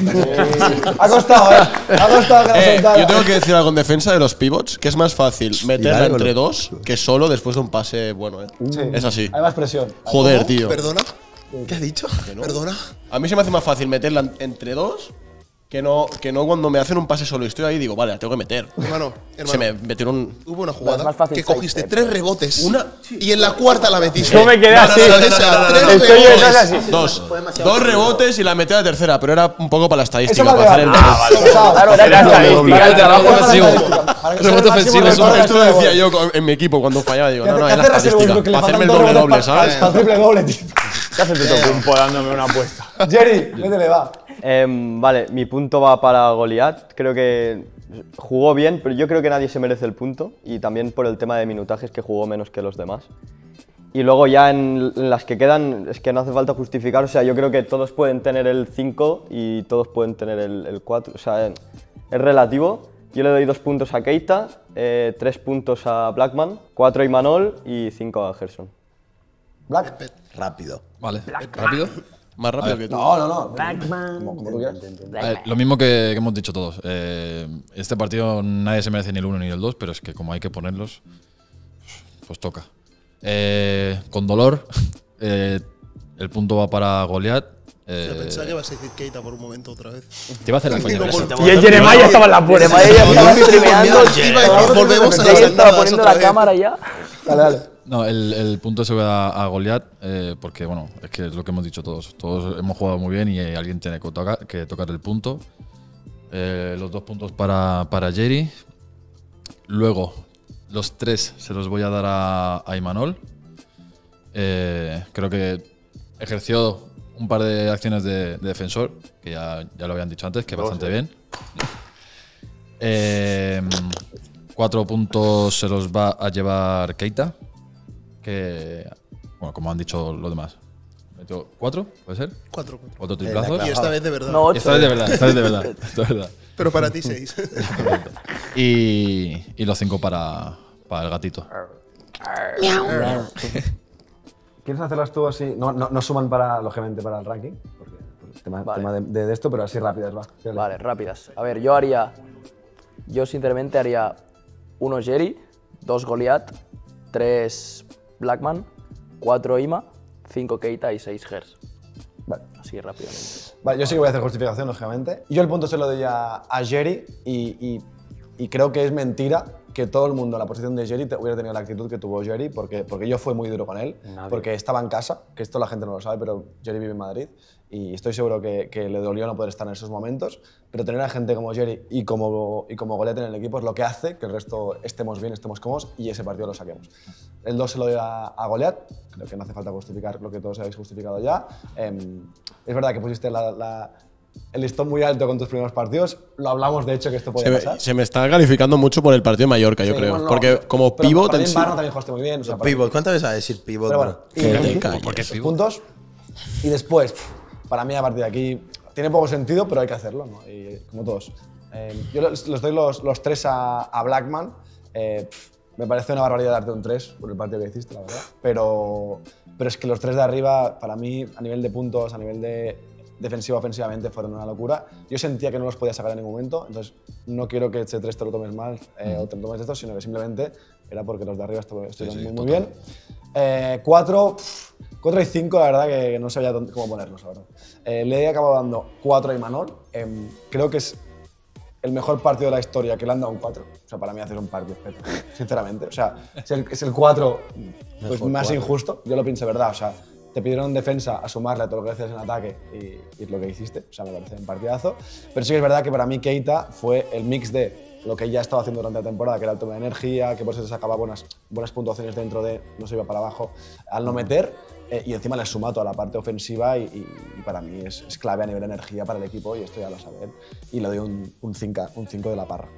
Ha costado, ¿eh? Ha costado que la Eh, soltara. yo tengo que decir algo en defensa de los pivots, que es más fácil meterla algo entre lo- dos que solo después de un pase bueno, ¿eh? Sí. Es así. Hay más presión. Joder, tío. ¿Perdona? ¿Qué has dicho? ¿Perdona? A mí se me hace más fácil meterla en- entre dos que no, que no cuando me hacen un pase solo y estoy ahí digo, vale, la tengo que meter. Hermano, hermano. Se me metieron… Hubo una Es jugada más fácil que cogiste sidestep. tres rebotes Una- y en la cuarta la metiste. Yo me quedé No, no, así. no, no, no, no, no, Estoy tres en rebotes. casa así. Dos. Dos rebotes y la metí a la tercera, pero era un poco para la estadística, Eso para hacer el… Ah, vale. Claro, era Era casi doble. ahí. El trabajo ofensivo. Rebote ofensivo, Eso, esto lo decía yo con- en mi equipo cuando fallaba. Digo, no, no, es la estadística. Para hacerme el doble doble, ¿sabes? Para triple doble, tío. ¿Qué hace Tetocumpo dándome una apuesta? Jerry, métele, va. Em, vale, mi punto va para Goliat. Creo que jugó bien, pero yo creo que nadie se merece el punto. Y también por el tema de minutajes, que jugó menos que los demás. Y luego ya en, en las que quedan, es que no hace falta justificar. O sea, yo creo que todos pueden tener el cinco y todos pueden tener el, el cuatro. O sea, es relativo. Yo le doy dos puntos a Keita, eh, tres puntos a Blackman, cuatro a Imanol y cinco a Gerson. Black. Rápido. Vale, rápido. Más rápido que tú. No, no, no. Como, como tú quieras. A ver, lo mismo que, que hemos dicho todos. Eh, este partido nadie se merece ni el uno ni el dos, pero es que como hay que ponerlos, pues toca. Eh, con dolor, eh, el punto va para Goliat. Eh, Yo pensaba que ibas a decir Keita por un momento otra vez. te iba a hacer la coña. No, pero por- eso. Y el Jeremiah estaba en la puerta. Jeremiah ya estaba Iba streameando. a decir, volvemos a Ya las estaba andadas poniendo otra la vez. cámara ya. Dale, dale. No, el, el punto se va a, a Goliat, eh, porque bueno, es que es lo que hemos dicho todos. Todos hemos jugado muy bien y eh, alguien tiene que, tocar que tocar el punto. Eh, los dos puntos para, para Jerry. Luego, los tres se los voy a dar a, a Imanol. Eh, creo que ejerció un par de acciones de, de defensor, que ya, ya lo habían dicho antes, que bastante bien. Eh, cuatro puntos se los va a llevar Keita, que, bueno, como han dicho los demás. Metió ¿Cuatro? ¿Puede ser? Cuatro, cuatro. ¿Cuatro triplazos? Y esta vez de verdad. No, ocho. Esta vez de verdad, esta vez de verdad. Esta vez de verdad. Pero para ti seis. Y, y los cinco para, para el gatito. ¿Quieres hacerlas tú así? No, no, no suman para, lógicamente, para el ranking, porque por el tema, Vale. tema de, de esto, pero así rápidas, va. Vale, rápidas. A ver, yo haría. Yo sinceramente haría uno Jerry, dos Goliat, tres Blackman, cuatro Ima, cinco Keita y seis Gers. Vale. Así rápidamente. Vale, yo sí que voy a hacer justificación, lógicamente. Yo el punto se lo doy a, a Jerry y, y, y creo que es mentira que todo el mundo en la posición de Jerry te- hubiera tenido la actitud que tuvo Jerry, porque, porque yo fui muy duro con él, porque estaba en casa, que esto la gente no lo sabe, pero Jerry vive en Madrid y estoy seguro que, que le dolió no poder estar en esos momentos, pero tener a gente como Jerry y como, y como Goliat en el equipo es lo que hace que el resto estemos bien, estemos cómodos y ese partido lo saquemos. El dos se lo doy a, a Goliat, creo que no hace falta justificar lo que todos habéis justificado ya. Em, es verdad que pusiste la, la, el listón muy alto con tus primeros partidos, lo hablamos de hecho que esto Se podía me, pasar. se me está calificando mucho por el partido de Mallorca, yo Sí, creo. bueno, no, Porque como pero pivot para mí en en sí… Barna también jugaste muy bien. O sea, para- Pivot, ¿cuántas veces a decir pivot? Pero bueno, bro? y, Que te y- calles. ¿Por qué esos pivot? puntos. Y después, pf, para mí a partir de aquí, tiene poco sentido, pero hay que hacerlo, ¿no? Y, como todos. Eh, yo les, les doy los, los tres a, a Blackman. Eh, pf, me parece una barbaridad darte un tres por el partido que hiciste, la verdad. Pero, pero es que los tres de arriba, para mí, a nivel de puntos, a nivel de defensiva, ofensivamente, fueron una locura. Yo sentía que no los podía sacar en ningún momento, entonces no quiero que ese tres te lo tomes mal eh, o te lo tomes de esto, sino que simplemente era porque los de arriba estu- estuvieron sí, muy, muy total. bien. Eh, cuatro, pf, cuatro y cinco, la verdad que no sabía dónde- cómo ponerlos, la verdad. Eh, le he acabado dando cuatro a Imanol. Em, creo que es el mejor partido de la historia que le han dado un cuatro. O sea, para mí hacer un partido espectacular, sinceramente. O sea, es el, es el cuatro pues, Mejor más cuatro. injusto. Yo lo pienso de verdad. O sea, te pidieron en defensa a sumarle a todo lo que hacías en ataque y, y es lo que hiciste. O sea, me parece un partidazo. Pero sí que es verdad que para mí Keita fue el mix de lo que ya estaba haciendo durante la temporada, que era el toma de energía, que por eso te sacaba buenas, buenas puntuaciones dentro de, no se iba para abajo, al no meter, eh, y encima le suma toda la parte ofensiva y, y- y para mí es, es clave a nivel de energía para el equipo y esto ya lo saben. Y le doy un cinco un cinco de la parra.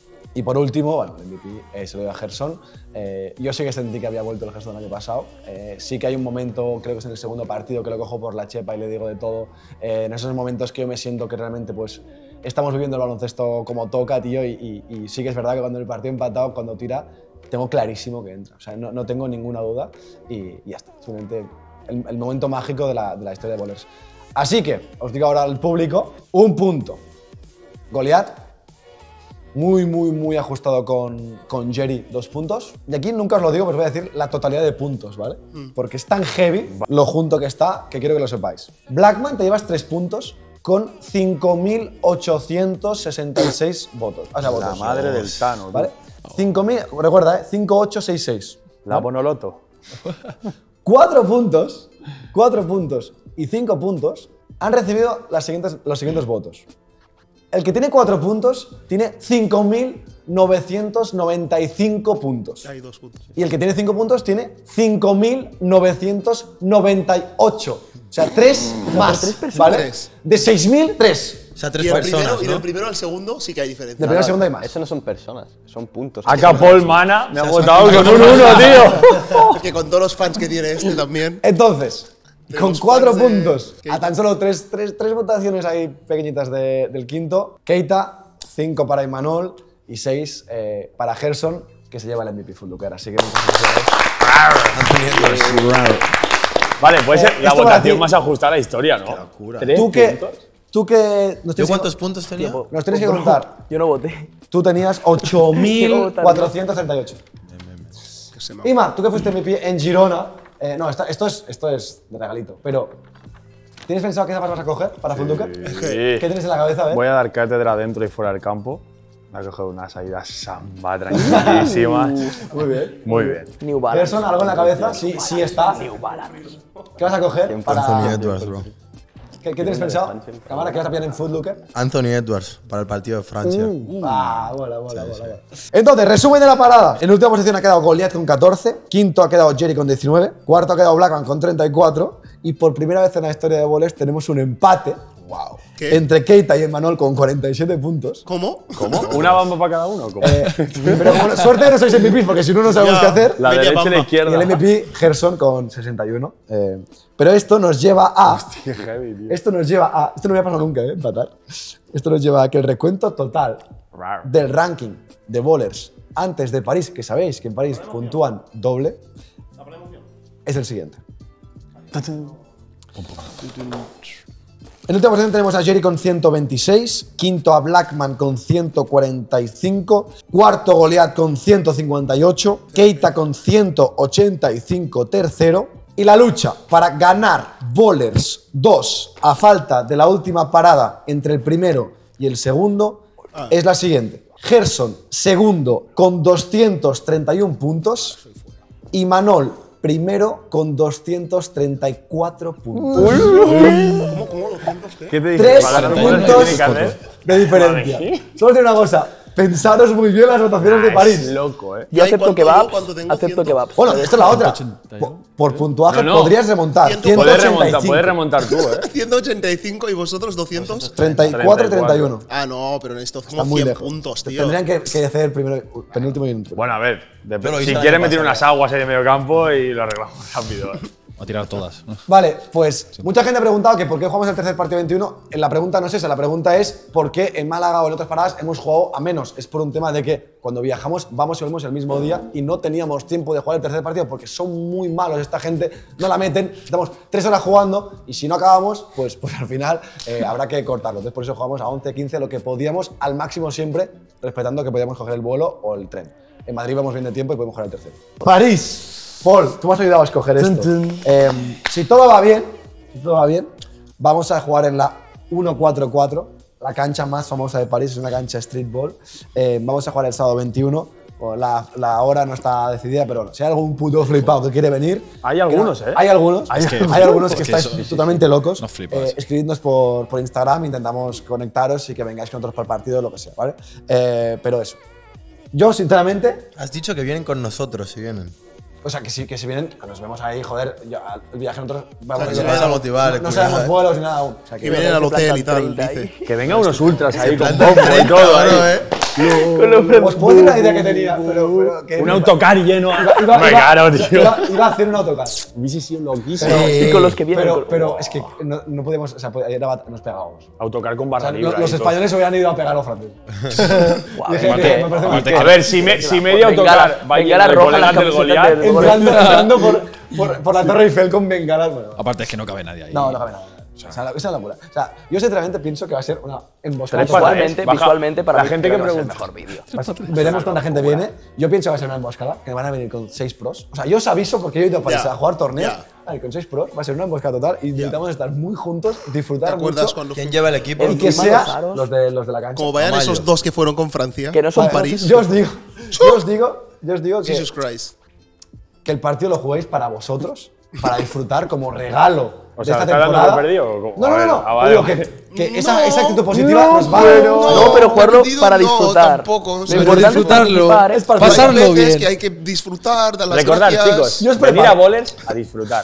Y por último, bueno, el M V P eh, se lo doy a Gerson. Eh, yo sí que sentí que había vuelto el Gerson el año pasado. Eh, sí que hay un momento, creo que es en el segundo partido, que lo cojo por la chepa y le digo de todo. Eh, en esos momentos que yo me siento que realmente pues, estamos viviendo el baloncesto como toca, tío, y, y, y sí que es verdad que cuando el partido empatado, cuando tira, tengo clarísimo que entra. O sea, no, no tengo ninguna duda y, y ya está. Simplemente el, el momento mágico de la, de la historia de Bowlers. Así que, os digo ahora al público, un punto. Goliat, muy, muy, muy ajustado con, con Jerry, dos puntos. Y aquí nunca os lo digo, pero os voy a decir la totalidad de puntos, ¿vale? Mm. Porque es tan heavy lo junto que está que quiero que lo sepáis. Blackman, te llevas tres puntos con cinco mil ochocientos sesenta y seis votos. O sea, votos. La madre del Tano, ¿vale? cinco mil, recuerda, ¿eh? cinco ocho seis seis. La ¿vale? Bonoloto. Cuatro puntos, cuatro puntos y cinco puntos han recibido las siguientes, los siguientes votos. El que tiene cuatro puntos tiene cinco mil novecientos noventa y cinco puntos. Hay dos puntos. Y el que tiene cinco puntos tiene cinco mil novecientos noventa y ocho. O sea, tres más, tres personas, ¿vale? Tres. De seis mil, tres. O sea, tres y el personas, primero, ¿no? Y del primero al segundo sí que hay diferencia. Del primero al segundo hay más. Eso no son personas, son puntos. Acá Paul Mana me ha votado con un uno, tío. Que con todos los fans que tiene este también. Entonces, con los cuatro fans de puntos, Keita. a tan solo tres, tres, tres votaciones ahí pequeñitas de- del quinto, Keita, cinco para Imanol y seis eh, para Gerson, que se lleva el M V P Full Looker. Así que muchas felicidades. Vale, puede ser Eh, la esto para votación ti. más ajustada de la historia, ¿no? locura. ¿Tres ¿Tú qué? puntos? ¿Tú qué? Nos ¿Yo tienes cuántos que, puntos tenía? nos tienes que contar. Yo no voté. Tú tenías ocho mil cuatrocientos treinta y ocho. Que se me- Ima, tú que fuiste M V P en Girona. Eh, no, esto, esto, es, esto es de regalito, pero ¿tienes pensado qué zapas vas a coger para Full Looker? ¿Qué tienes en la cabeza? A ver. Voy a dar cátedra dentro y fuera del campo. Voy a coger unas salidas samba tranquilísimas. Muy bien. Muy bien. New Balance. Gerson, ¿algo en la cabeza? Sí, sí está. New Balance. ¿Qué vas a coger? Anthony Para... Edwards, bro. ¿Qué, qué tienes pensado? Cámara, ¿qué vas a pillar en Foot Looker? Anthony Edwards para el partido de Francia. Ah, bola, bola, bola, bola. Entonces, resumen de la parada. En última posición ha quedado Goliath con catorce, quinto ha quedado Jerry con diecinueve, cuarto ha quedado Blackman con treinta y cuatro y por primera vez en la historia de Bowlers tenemos un empate. Wow. ¿Qué? Entre Keita y Emmanuel con cuarenta y siete puntos. ¿Cómo? ¿Cómo? ¿Una bamba para cada uno? ¿Cómo? Eh, pero como suerte que no sois M V Ps, porque si no, no sabemos Ya. qué hacer. La media derecha y la bamba. Y izquierda. el M V P, Gerson con sesenta y uno. Eh, pero esto nos lleva a. Qué heavy, tío. Esto nos lleva a. Esto no me ha pasado nunca, ¿eh? Empatar. Esto nos lleva a que el recuento total Rar. del ranking de bowlers antes de París, que sabéis que en París puntúan doble, es el siguiente. En última posición tenemos a Jerry con ciento veintiséis, quinto a Blackman con ciento cuarenta y cinco, cuarto Goliath con ciento cincuenta y ocho, Keita con ciento ochenta y cinco tercero, y la lucha para ganar Bowlers dos a falta de la última parada entre el primero y el segundo es la siguiente. Gerson segundo con doscientos treinta y uno puntos y Manol primero con doscientos treinta y cuatro puntos. ¿Cómo, cómo? ¿doscientos qué? ¿Qué te dije? Tres Para ganar un puntos Bowlers tiene que hacer- de diferencia. Solo tiene una cosa, pensaros muy bien las votaciones de París. Es loco, ¿eh? Yo Ay, acepto ¿cuánto kebabs. yo cuánto tengo? Acepto Ciento- kebabs. Bueno, esta es la otra. Por, por puntuaje No, no. podrías remontar. Ciento- ciento Puedes ochenta y remontar, cinco. puedes remontar tú, ¿eh? ciento ochenta y cinco y vosotros doscientos. treinta y cuatro y treinta y uno. Ah, no, pero necesito Está como muy cien lejos. puntos, tío. Tendrían que, que hacer primero, penúltimo y último. Bueno, a ver. Yo lo dep- hice si el quieres año meter pasado. unas aguas ahí en medio campo y lo arreglamos rápido. ¿eh? A tirar todas. Vale, pues mucha gente ha preguntado que por qué jugamos el tercer partido veintiuno. La pregunta no es esa, la pregunta es por qué en Málaga o en otras paradas hemos jugado a menos. Es por un tema de que cuando viajamos vamos y volvemos el mismo día y no teníamos tiempo de jugar el tercer partido porque son muy malos esta gente, no la meten, estamos tres horas jugando y si no acabamos, pues, pues al final eh, habrá que cortarlo. Entonces por eso jugamos a once, quince, lo que podíamos al máximo siempre, respetando que podíamos coger el vuelo o el tren. En Madrid vamos bien de tiempo y podemos jugar el tercero. París. Paul, tú me has ayudado a escoger esto. Eh, si todo va bien, si todo va bien, vamos a jugar en la uno cuatro cuatro, la cancha más famosa de París, es una cancha streetball. Eh, vamos a jugar el sábado veintiuno. Bueno, la, la hora no está decidida, pero bueno, si hay algún puto flipado que quiere venir. Hay que algunos, no- ¿eh? Hay algunos. Hay Hay, algunos. algunos que Es que estáis eso- sí, sí, totalmente locos. no flipas. Eh, escribidnos por, por Instagram, intentamos conectaros y que vengáis con nosotros para el partido, lo que sea, ¿vale? Eh, pero eso. Yo, sinceramente, Has dicho que vienen con nosotros, si vienen. o sea, que si, que si vienen, que nos vemos ahí, joder, ya, el viaje nosotros vamos que a se llegar- vayan a motivar, No, no cuidado, sabemos eh. vuelos ni nada aún. O sea, Que vienen al hotel y tal, treinta dice. Que vengan unos ultras ahí con Plan de bombo y treinta, todo bro, ahí. eh. Os puedo decir la idea que tenía, pero. pero que Un autocar lleno. Iba, iba, Me iba- caro, tío. Iba, iba a hacer un autocar. Hubiese sido loquísimo. Pero, Y con los que vienen. pero, con- pero es que no, no podemos. O sea, era- nos pegábamos. Autocar con O barra sea, libre. lo- los ahí, todo. españoles hubieran ido a pegar a los franceses. Dije, aparte- "Tío, me parece muy aparte A ver, si, me, si medio Bengala- autocar va bengala lleno de roja en las colegas del camisetas Goliat. del- Entrando, entrando por, por, por la Torre Eiffel con bengalas. Bueno, Aparte es que no cabe nadie ahí. no, no cabe nada. O sea, esa es la locura. O sea, yo sinceramente pienso que va a ser una emboscada. Tres patas, Visualmente, ¿eh? Baja- visualmente para la mí gente creo que va a ser el pregunta. mejor vídeo. Veremos cuánta gente viene. Yo pienso que va a ser una emboscada, que van a venir con seis pros. O sea, yo os aviso porque yo he ido a París Ya, a jugar torneos. ya. Vale, con seis pros va a ser una emboscada total y necesitamos estar muy juntos, disfrutar ¿Te acuerdas mucho cuando ¿Quién lleva el equipo? y que Encima sea los aros. los de, los de la cancha. como vayan Tamayo. esos dos que fueron con Francia, Que no son con París? Yo os digo, yo os digo, yo os digo que, Jesus Christ. que el partido lo juguéis para vosotros, para disfrutar como regalo O sea, de esta ¿estás dando temporada. por perdido o cómo? No, A no, ver, no, ah, no. vale, Digo vale. que, que esa, esa actitud positiva nos va No, pero jugarlo perdido para no, disfrutar. tampoco, o Lo sea, importante es disfrutarlo. participar, es Pasarlo participar. Hay veces bien. que hay que disfrutar, dar las Recordad, gracias. chicos, Yo os venir preparo. a Bowlers a disfrutar.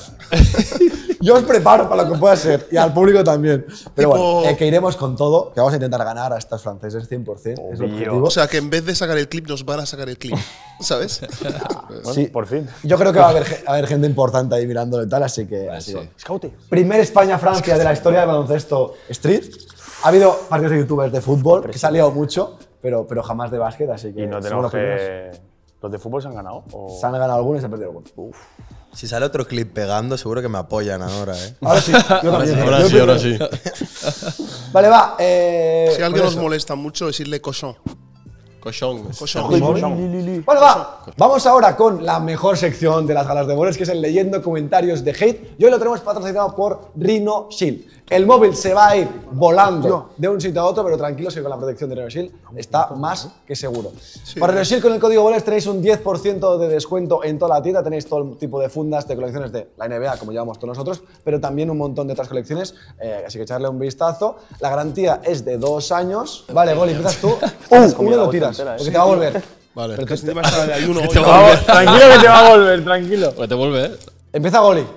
Yo os preparo para lo que pueda ser y al público también. Pero Tipo- bueno, eh, que iremos con todo, que vamos a intentar ganar a estos franceses cien por cien. Es el objetivo. O sea, que en vez de sacar el clip, nos van a sacar el clip. ¿Sabes? Bueno, Sí. por fin. Yo creo que va a haber, ge- a haber gente importante ahí mirándolo y tal, así que. así sí. que- Scoute. Primer España-Francia de la historia del baloncesto street. Ha habido partidos de youtubers de fútbol, que se ha liado mucho, pero, pero jamás de básquet, así que. Y no somos tenemos los primeros. que. ¿Los de fútbol se han ganado? O... Se han ganado algunos y se han perdido algunos. Si sale otro clip pegando, seguro que me apoyan ahora, ¿eh? Ahora sí, yo también. Ahora Yo sí, ahora primero. sí. Vale, va. Eh, Si a alguien pues nos eso. molesta mucho, decirle cochon. Cochón. Cochon. Bueno, va. Vamos ahora con la mejor sección de las galas de Bowlers, que es el leyendo comentarios de hate. Y hoy lo tenemos patrocinado por Rhino Shield. El móvil se va a ir volando de un sitio a otro, pero tranquilos que con la protección de Rhino Shield está más que seguro. Para Rhino Shield, con el código Bowlers tenéis un diez por ciento de descuento en toda la tienda. Tenéis todo el tipo de fundas de colecciones de la N B A, como llevamos todos nosotros, pero también un montón de otras colecciones. Eh, así que echarle un vistazo. La garantía es de dos años. Vale, Goli, empiezas tú. Uh, uno lo tiras, porque te va a volver. Vale. Pero tú- Encima está de ayuno hoy. Vamos, tranquilo que te va a volver, tranquilo. Pues te vuelve, ¿eh? Empieza Goli.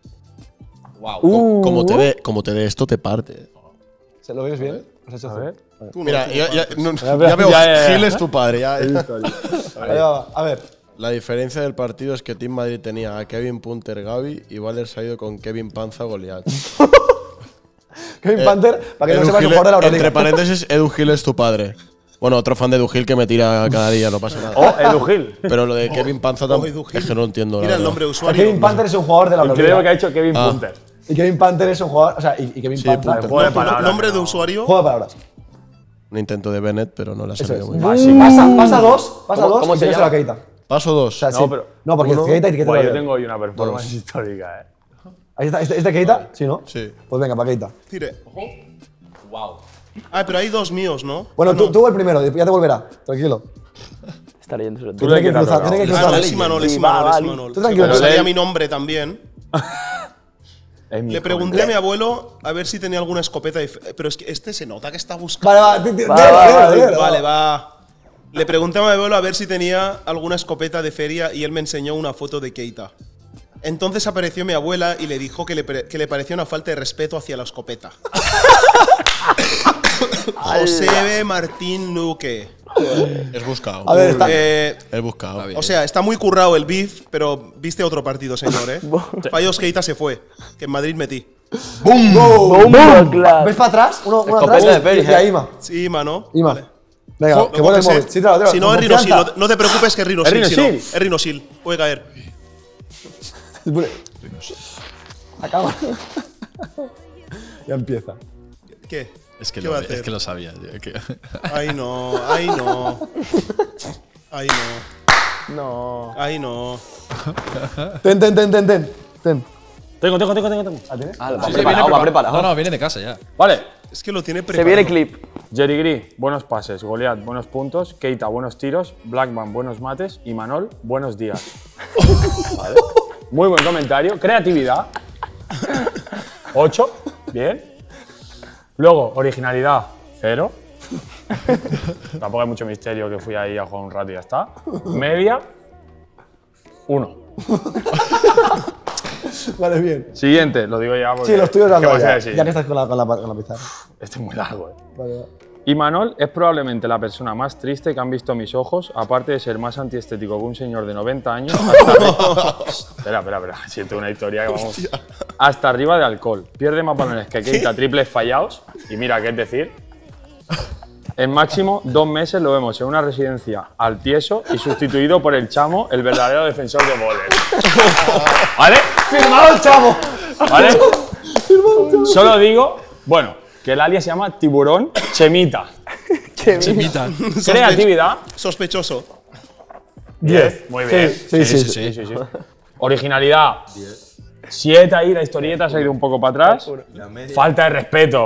Wow. Como te dé como te dé esto, te parte. ¿Se lo ves bien? ¿Has hecho A zoom? ver. Tú no, Mira, tú ya, no ya, partes. no- Ya, ya veo ya, ya, ya. Gil es tu padre. Ya, Ahí va, va. A ver. La diferencia del partido es que Team Madrid tenía a Kevin Punter Gaby y Valers ha ido con Kevin Panza Goliat. Kevin Eh, Panther, para que no Edu sepas, Gil- un jugador de la Euroliga. Entre paréntesis, Edu Gil es tu padre. Bueno, otro fan de Edu Gil que me tira cada día, no pasa nada. Oh, Edu Gil. Pero lo de Kevin Panza Oh, también Edu Gil. es que no entiendo. la Mira el verdad. nombre de O sea, usuario. Kevin Panther es un jugador de la Increíble lo que ha Euroliga. hecho Kevin Ah. Punter. Y Kevin Panther es un jugador. O sea, y, y Kevin Sí, Panther. Punter. Juego de No, palabras. nombre de no. usuario. Juego de palabras. Un intento de Bennett, pero no le ha Eso salido es. muy bien. Básico. Pasa, pasa dos, pasa ¿Cómo- dos cómo y se tienes la llama? Keita. Paso dos. O sea, No, sí. pero- No, porque uno. es Keita y etiqueta Buah, la yo de- tengo hoy una performance histórica, eh. Ahí está, ¿es de Keita? Sí, ¿no? Sí. Pues venga, para Keita. Tire. Ah, pero hay dos míos, ¿no? Bueno, Ah, tú, no. tú el primero, ya te volverá. Tranquilo. Está leyendo sobre Tú todo. le Tiene que quitas cruzar, tocado. tiene que Ah, cruzar. no, es Imanol, es Sí, va, Imanol, es vale. Imanol. Tú tranquilo. Pero Pero salía lee- mi nombre también. Es mi Le pregunté a mi abuelo a ver si tenía alguna escopeta. dif- Pero es que este se nota que está buscando. Vale, va, ti- ti- Va, léelo, va, léelo, va, léelo, Vale, va. va. Le pregunté a mi abuelo a ver si tenía alguna escopeta de feria y él me enseñó una foto de Keita. Entonces apareció mi abuela y le dijo que le, pre- que le parecía una falta de respeto hacia la escopeta. José B. Martín Luque. Es buscado. A ver, está. Eh, Es buscado. o sea, está muy currado el beef, pero viste otro partido, señor, ¿eh? Fallos Keita se fue, que en Madrid metí. ¡Bum! ¡Boom! Claro. ¿Ves para atrás? Uno, uno Escopeta atrás de feria, y, y ahí, eh. Ima. Sí, Ima, ¿no? Ima. Vale. Venga, Lo que vuelve el coges, móvil. ¿eh? Sí, tíralo, tíralo, Si no, con es Rhinosil. confianza. No, no te preocupes que es Rhinosil. ¿Es si no. Rhinosil? Es Rhinosil. Puede caer. Acaba. Ya empieza. ¿Qué? Es que, ¿Qué lo, va a es hacer? que lo sabía. tío, es que- Ay, no. Ay, no. Ay, no. No. Ay, no. Ten, ten, ten, ten, ten. Ten. Tengo, tengo, tengo, tengo. tengo. ¿La tienes? Ah, va Sí, sí, preparado, viene va prepa- preparado. No, no, viene de casa ya. Vale. Es que lo tiene Se preparado. viene clip. Jerry Gree, buenos pases. Goliath, buenos puntos. Keita, buenos tiros. Blackman, buenos mates. Y Manol, buenos días. Vale. Muy buen comentario. Creatividad. ocho. Bien. Luego, originalidad. cero. Tampoco hay mucho misterio que fui ahí a jugar un rato y ya está. Media. uno. Vale, bien. Siguiente, lo digo ya porque… Sí, los tuyos ¿qué dando más ya. voy a decir? Ya que estás con la, con la, con la pizarra. Este es muy largo, eh. Vale, va. Imanol es probablemente la persona más triste que han visto mis ojos, aparte de ser más antiestético que un señor de noventa años. Hasta espera, espera, espera. Siento una historia que vamos. Hasta arriba de alcohol. Pierde más balones que Keita, triples fallados. Y mira, ¿qué es decir? En máximo dos meses lo vemos en una residencia al tieso y sustituido por el Chamo, el verdadero defensor de Bowlers. ¿Vale? ¡Firmado el Chamo! ¿Vale? Solo digo, bueno, que el alias se llama Tiburón Chemita. Chemita. Creatividad. Sospechoso. diez. Muy bien. Sí, sí, sí. sí, sí, sí. Originalidad. siete ahí, la historieta se ha ido un poco para atrás. Falta de respeto.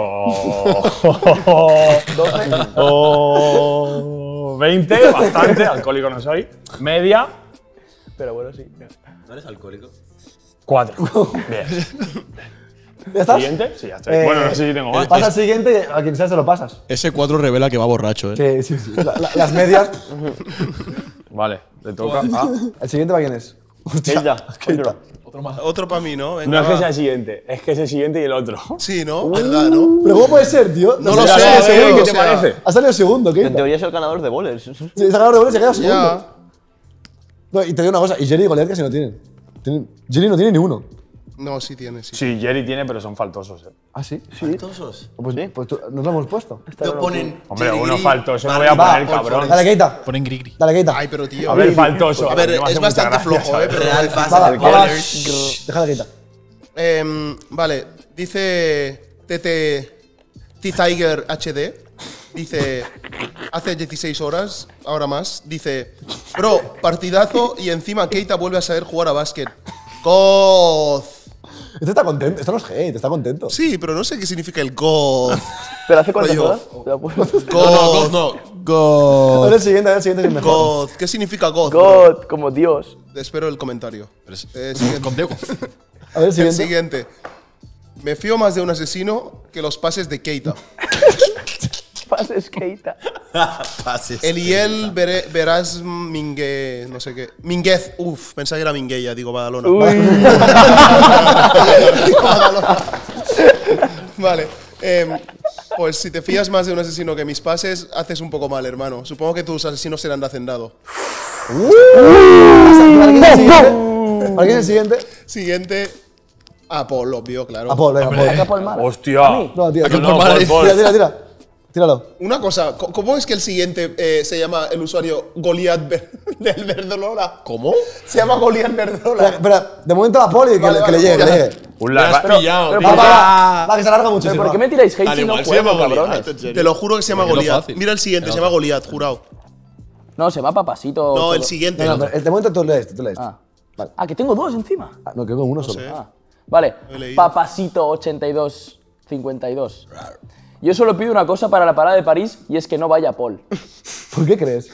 Oh, veinte, bastante. Alcohólico no soy. Media. Pero bueno, sí. ¿No eres alcohólico? cuatro. Bien. ¿Ya estás? ¿Siguiente? Sí, ya estoy. Eh, bueno, no sé si tengo más. Pasa al siguiente, a quien sea se lo pasas. Ese cuatro revela que va borracho, ¿eh? Sí, sí, sí. La- la- las medias. Vale, le toca. Ah. ¿El siguiente para quién es? Keita. Keita. Otro para mí, ¿no? Venga, No es que va. sea el siguiente, es que es el siguiente y el otro. Sí, ¿no? ¿Verdad, no? ¿Pero cómo puede ser, tío? No lo Ya, sé, ya, ya, seguro, ¿qué o te sea, parece? Ha salido segundo, En Keita. teoría es el ganador de bowlers. Sí, se ha ganado de goles y se ha quedado segundo. Ya. No, y te digo una cosa, y Jerry y Goliath casi no tienen. tienen. Jerry no tiene ni uno. No, sí tiene, sí. Sí, Jerry tiene, pero son faltosos. ¿eh? ¿Ah, sí? ¿Faltosos? Pues, pues tú- nos lo hemos puesto. Lo ponen. Hombre, Jerry uno Green, faltoso, no Barry voy a poner, Paul cabrón. Forest. Dale, Keita. Ponen gris-gris. Dale, Keita. Ay, pero tío. A ver, faltoso. A ver, mí me hace es mucha bastante gracia, flojo, ¿eh? ¿sabes? Pero Real no- Base Va, de va, va. Bowlers. Déjale, Keita. Em, vale, dice T T T-Tiger H D. Dice, hace dieciséis horas, ahora más, dice, bro, partidazo y encima Keita vuelve a saber jugar a básquet. Goz. Este está contento. Esto no es hate, está contento. Sí, pero no sé qué significa el goz. ¿Pero hace cuántas Rollo. horas? Te lo puedo- Goz. No, A ver goz. el siguiente, a ver el siguiente que es mejor. Goz. ¿Qué significa goz? bro? God, como Dios. Espero el comentario. Eh, siguiente. Con Diego. A ver el El siguiente. siguiente. Me fío más de un asesino que los pases de Keita. Pases Keita. Pases. Eliel Bere- Verás Mingue. No sé qué. Minguez. Uf, pensaba que era Mingueya, digo Badalona. Digo Badalona. Vale. em, pues si te fías más de un asesino que mis pases, haces un poco mal, hermano. Supongo que tus asesinos serán de hacendado. ¿Para quién es el siguiente? ¿Para quién es el siguiente? Siguiente. Ah, Paul, obvio, claro. A Paul, venga, Paul. Acá por el mar. ¡Hostia! No, tira, No, tira. no, Paul, Paul. Tira, tira, tira. Tíralo. Una cosa, co- ¿cómo es que el siguiente eh, se llama el usuario Goliath Ver- del Verdolola? ¿Cómo? Se llama Goliath Verdolola. Espera, espera, de momento a Paul y que, Vale, le- que vale, le llegue, que vale. le llegue. Un Me has la- pillado, pero tío. Va, ¿por qué? va, va, que se alarga mucho. ¿Pero sí, por va. qué me tiráis hate Al si no igual se llama juego, Goliath, cabrones? en serio. Te lo juro que se llama Porque no Goliath. fácil. Mira el siguiente, se llama Goliath, jurado. No, se va papasito. No, todo. el siguiente. No, no, pero de momento tú lees, tú lees. Ah. Vale. Ah, que tengo dos encima. Ah, no, creo que uno solo. sé. Ah. Vale, He leído. papasito ochenta y dos cincuenta y dos. Yo solo pido una cosa para la parada de París y es que no vaya Paul. ¿Por qué crees?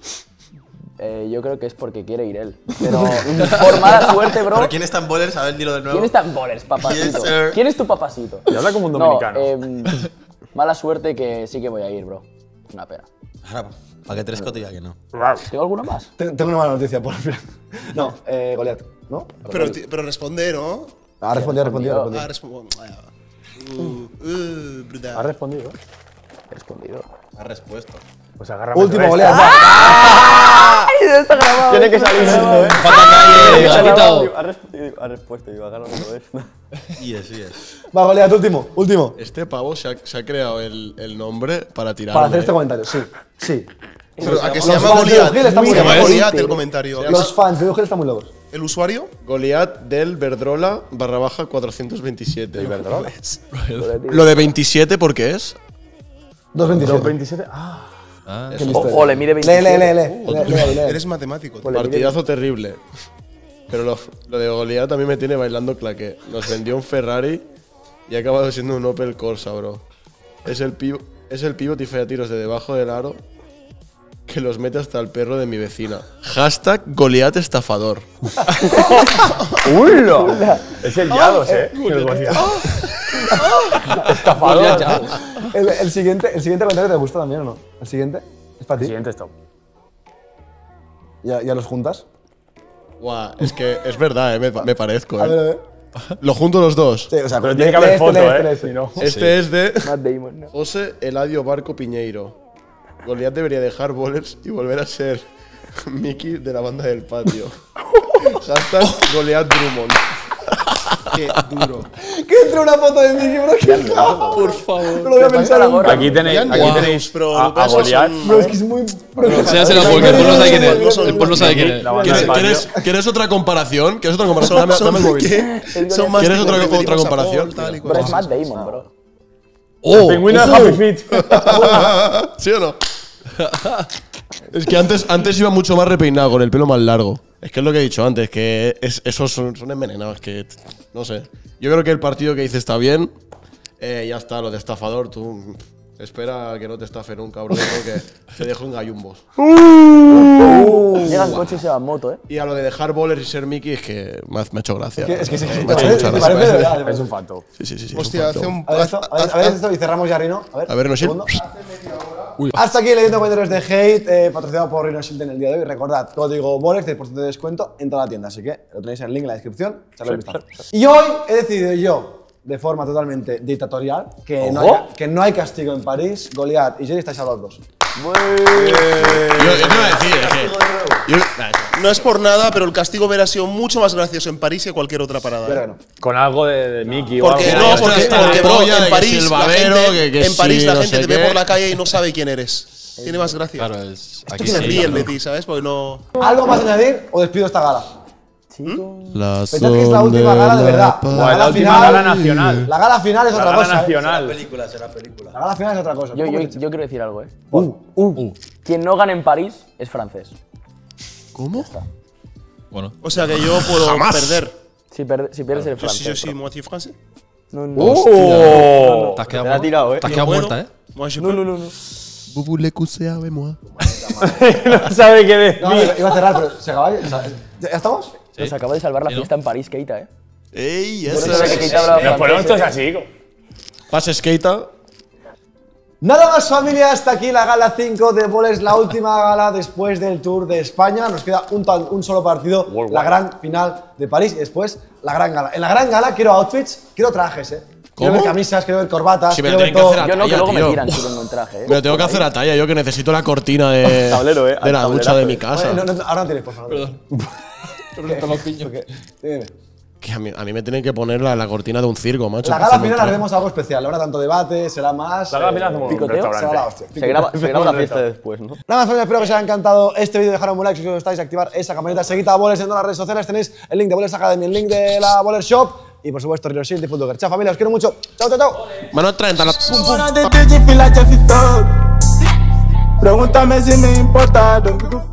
Eh, yo creo que es porque quiere ir él. Pero por mala suerte, bro. ¿Pero quién está en bowlers? A ver, dilo de nuevo. ¿Quién está en bowlers, papasito? Yes, sir. ¿Quién es tu papasito? Y habla como un dominicano. No, em, mala suerte que sí que voy a ir, bro. Una pena. Ahora, para que Tresco te diga que no. ¿Tengo alguna más? Ten- Tengo una mala noticia, Paul. No, eh, Goliath, ¿no? Pero, ti- pero responde, ¿no? Ha respondido, ha respondido, ha Ah, respondido. responde. Uh, uh, brutal. ¿Has respondido? He respondido. Ha respuesto. Pues agárrame. Último, otra vez. Goliath. va. ¡Ay, está grabado! Tiene que salir esto, ¿eh? calle, Ha gatito. Ha respondido, ha respuesto, iba a ganar otra vez. Y es, y es. Va, Goliath, último, último. Este pavo se ha, se ha creado el, el nombre para tirar. Para hacer este comentario, sí, sí. Pero a que se Los llama fans de Goliath. Ugil están muy Se llama locos. Goliath el comentario. Los fans de Ugel están muy locos. ¿El usuario? Goliath del Verdrola barra baja cuatrocientos veintisiete. Verdrola. Lo de veintisiete, ¿por qué es? dos veintisiete. veintisiete. Ah. Ah, Qué O, listo o le eres. mide Lee, veintisiete. lee, lee, lee. lee, lee, lee. Eres matemático. tío. Partidazo terrible. Pero lo, lo de Goliath también me tiene bailando claque. Nos vendió un Ferrari y ha acabado siendo un Opel Corsa, bro. Es el, pivo, es el pivot y falla tiros de debajo del aro que los mete hasta el perro de mi vecina. Hashtag Goliath estafador. ¡Uy! Es el Yados, ¿eh? El Goliath. Estafador. El, el siguiente, el siguiente comentario te gusta también, ¿o no? ¿El siguiente? ¿Es para ti? Siguiente stop. ¿Ya, ya los juntas? Guau, es que es verdad, eh, me, me parezco, A ver, a eh. ver. Lo junto los dos. Sí, o sea, Pero tiene que haber este, foto, este, ¿eh? este. Si no. Este es de Matt Damon, ¿no? José Eladio Barco Piñeiro. Goliat debería dejar bowlers y volver a ser Mickey de la banda del patio. Hashtag Goliat Drummond. Qué duro. Que entre una foto de Mickey, bro. Que Por favor. no lo voy a pensar nunca. Aquí tenéis, aquí Wow. tenéis Pero a, a esos Goliat. son- Bro, es que es muy. Enséñaselo porque el Paul no sabe quién es. El Paul no sabe quién es. La banda ¿Quieres, del patio. ¿quieres, ¿Quieres otra comparación? ¿Quieres otra comparación? Son, Dame, son, dame el móvil. ¿qué? Son más ¿Quieres tipo otra- que otra pedimos a comparación? Paul, tal y Pero es cosas Matt así. Damon, bro. ¡Oh! Pingüino de Happy Feet. ¿Sí o no? Es que antes, antes iba mucho más repeinado, con el pelo más largo. Es que es lo que he dicho antes, que es- esos son, son envenenados, que no sé. Yo creo que el partido que hice está bien. Eh, ya está, lo de estafador, tú espera a que no te estafe nunca, bro, que te dejo un gallumbos. Llegan coches y se van moto, ¿eh? Y a lo de dejar bowlers y ser Mickey es que me ha, me ha hecho gracia. Es que sí, me ha hecho mucha me gracia. parece de verdad. Es un fato. Sí, sí, sí. sí, Hostia, es un hace fato. un. A ver esto, a ver, a ver esto y cerramos ya, Rino. A ver, A ver, Rino Shield. segundo. Hasta aquí leyendo comentarios de hate, eh, patrocinado por Rino Shield en el día de hoy. Recordad, código Bolex, diez por ciento de descuento en toda la tienda. Así que lo tenéis en el link en la descripción. Echadle un vistazo. Y hoy he decidido yo, de forma totalmente dictatorial, que no, hay, que no hay castigo en París. Goliat y Jerry estáis a los dos. Yo, yo te iba a decir, es que. yo- No es por nada, pero el castigo hubiera sido mucho más gracioso en París que cualquier otra parada. Pero ¿eh? no. Con algo de, de Mickey Porque o algo. no, esto porque, está porque la bro, polla de en que París, si el la babero, gente, que- que en París si la no gente sé te ve qué. por la calle y no sabe quién eres. Tiene más gracia. Claro, es. Aquí Se sí, ríen de claro. ti, ¿sabes? Porque no. ¿Algo más a añadir o despido esta gala? La Pensad que es la última gala de verdad. paz. La Bueno, gala la última final- gala nacional. La gala final es La otra gala cosa. ¿eh? nacional. Película, será película. La gala final es otra cosa. Yo, ¿Cómo yo, he dicho? yo quiero decir algo, ¿eh? Quien no gane en París es francés. ¿Cómo? Bueno. O sea que yo puedo perder. Si, perde- si pierdes el Yo sí, francés. yo sí, bro. moitié francés. No, no. ¡Oh! Te has Te quedado, la ha tirado, eh. te has quedado Yo muerta, ¿eh? puedo. Moi, je No, peux. no, no, no. Vous voulez coucher avec moi? No sabe qué decir. No, iba a cerrar, pero se acaba. o sea, ¿Ya estamos? Nos acaba de salvar la ¿Y no? fiesta en París, Keita, ¿eh? ¡Ey! Yo Eso no sabía que es. Keita hablaba Nos ponemos francés. todos así. Pase Skeita. Nada más, familia, hasta aquí la gala cinco de Bolex, la última gala después del Tour de España. Nos queda un, tan- un solo partido, la gran final de París y después la gran gala. En la gran gala quiero outfits, quiero trajes, ¿eh? Quiero ¿Cómo? ver camisas, quiero ver corbatas, Sí, me quiero lo ver tienen que todo. hacer a- Yo no, que Talla, luego me tío. tiran si vengo en traje, ¿eh? Me lo tengo que hacer a talla, yo que necesito la cortina de, Tablero, eh, de la al ducha tablerazo, de mi eh. casa. Oye, no, no, ahora no tienes, por favor. Perdón. Perdón, los piños. Dime. Que a mí, a mí me tienen que poner la, la cortina de un circo, macho. La para gala hacerme final un haremos algo especial. Ahora tanto debate, será más. La gala eh, final hacemos un picoteo, será la restaurante. hostia. Se graba, se graba la fiesta después, ¿no? Nada más, familia, espero que os haya encantado este vídeo. Dejar un buen like si os gustáis, activar esa campanita. Seguid a Bolex en todas las redes sociales. Tenéis el link de Bolex Academy, el link de la Bolex Shop y, por supuesto, Rino Shield y Footlocker. Chao, familia, os quiero mucho. Chao, chao, chao. Mano treinta, la pum, pum. Ahora de Digi feel like Jeffy Thug. Pregúntame si me importa, don't give a fuck.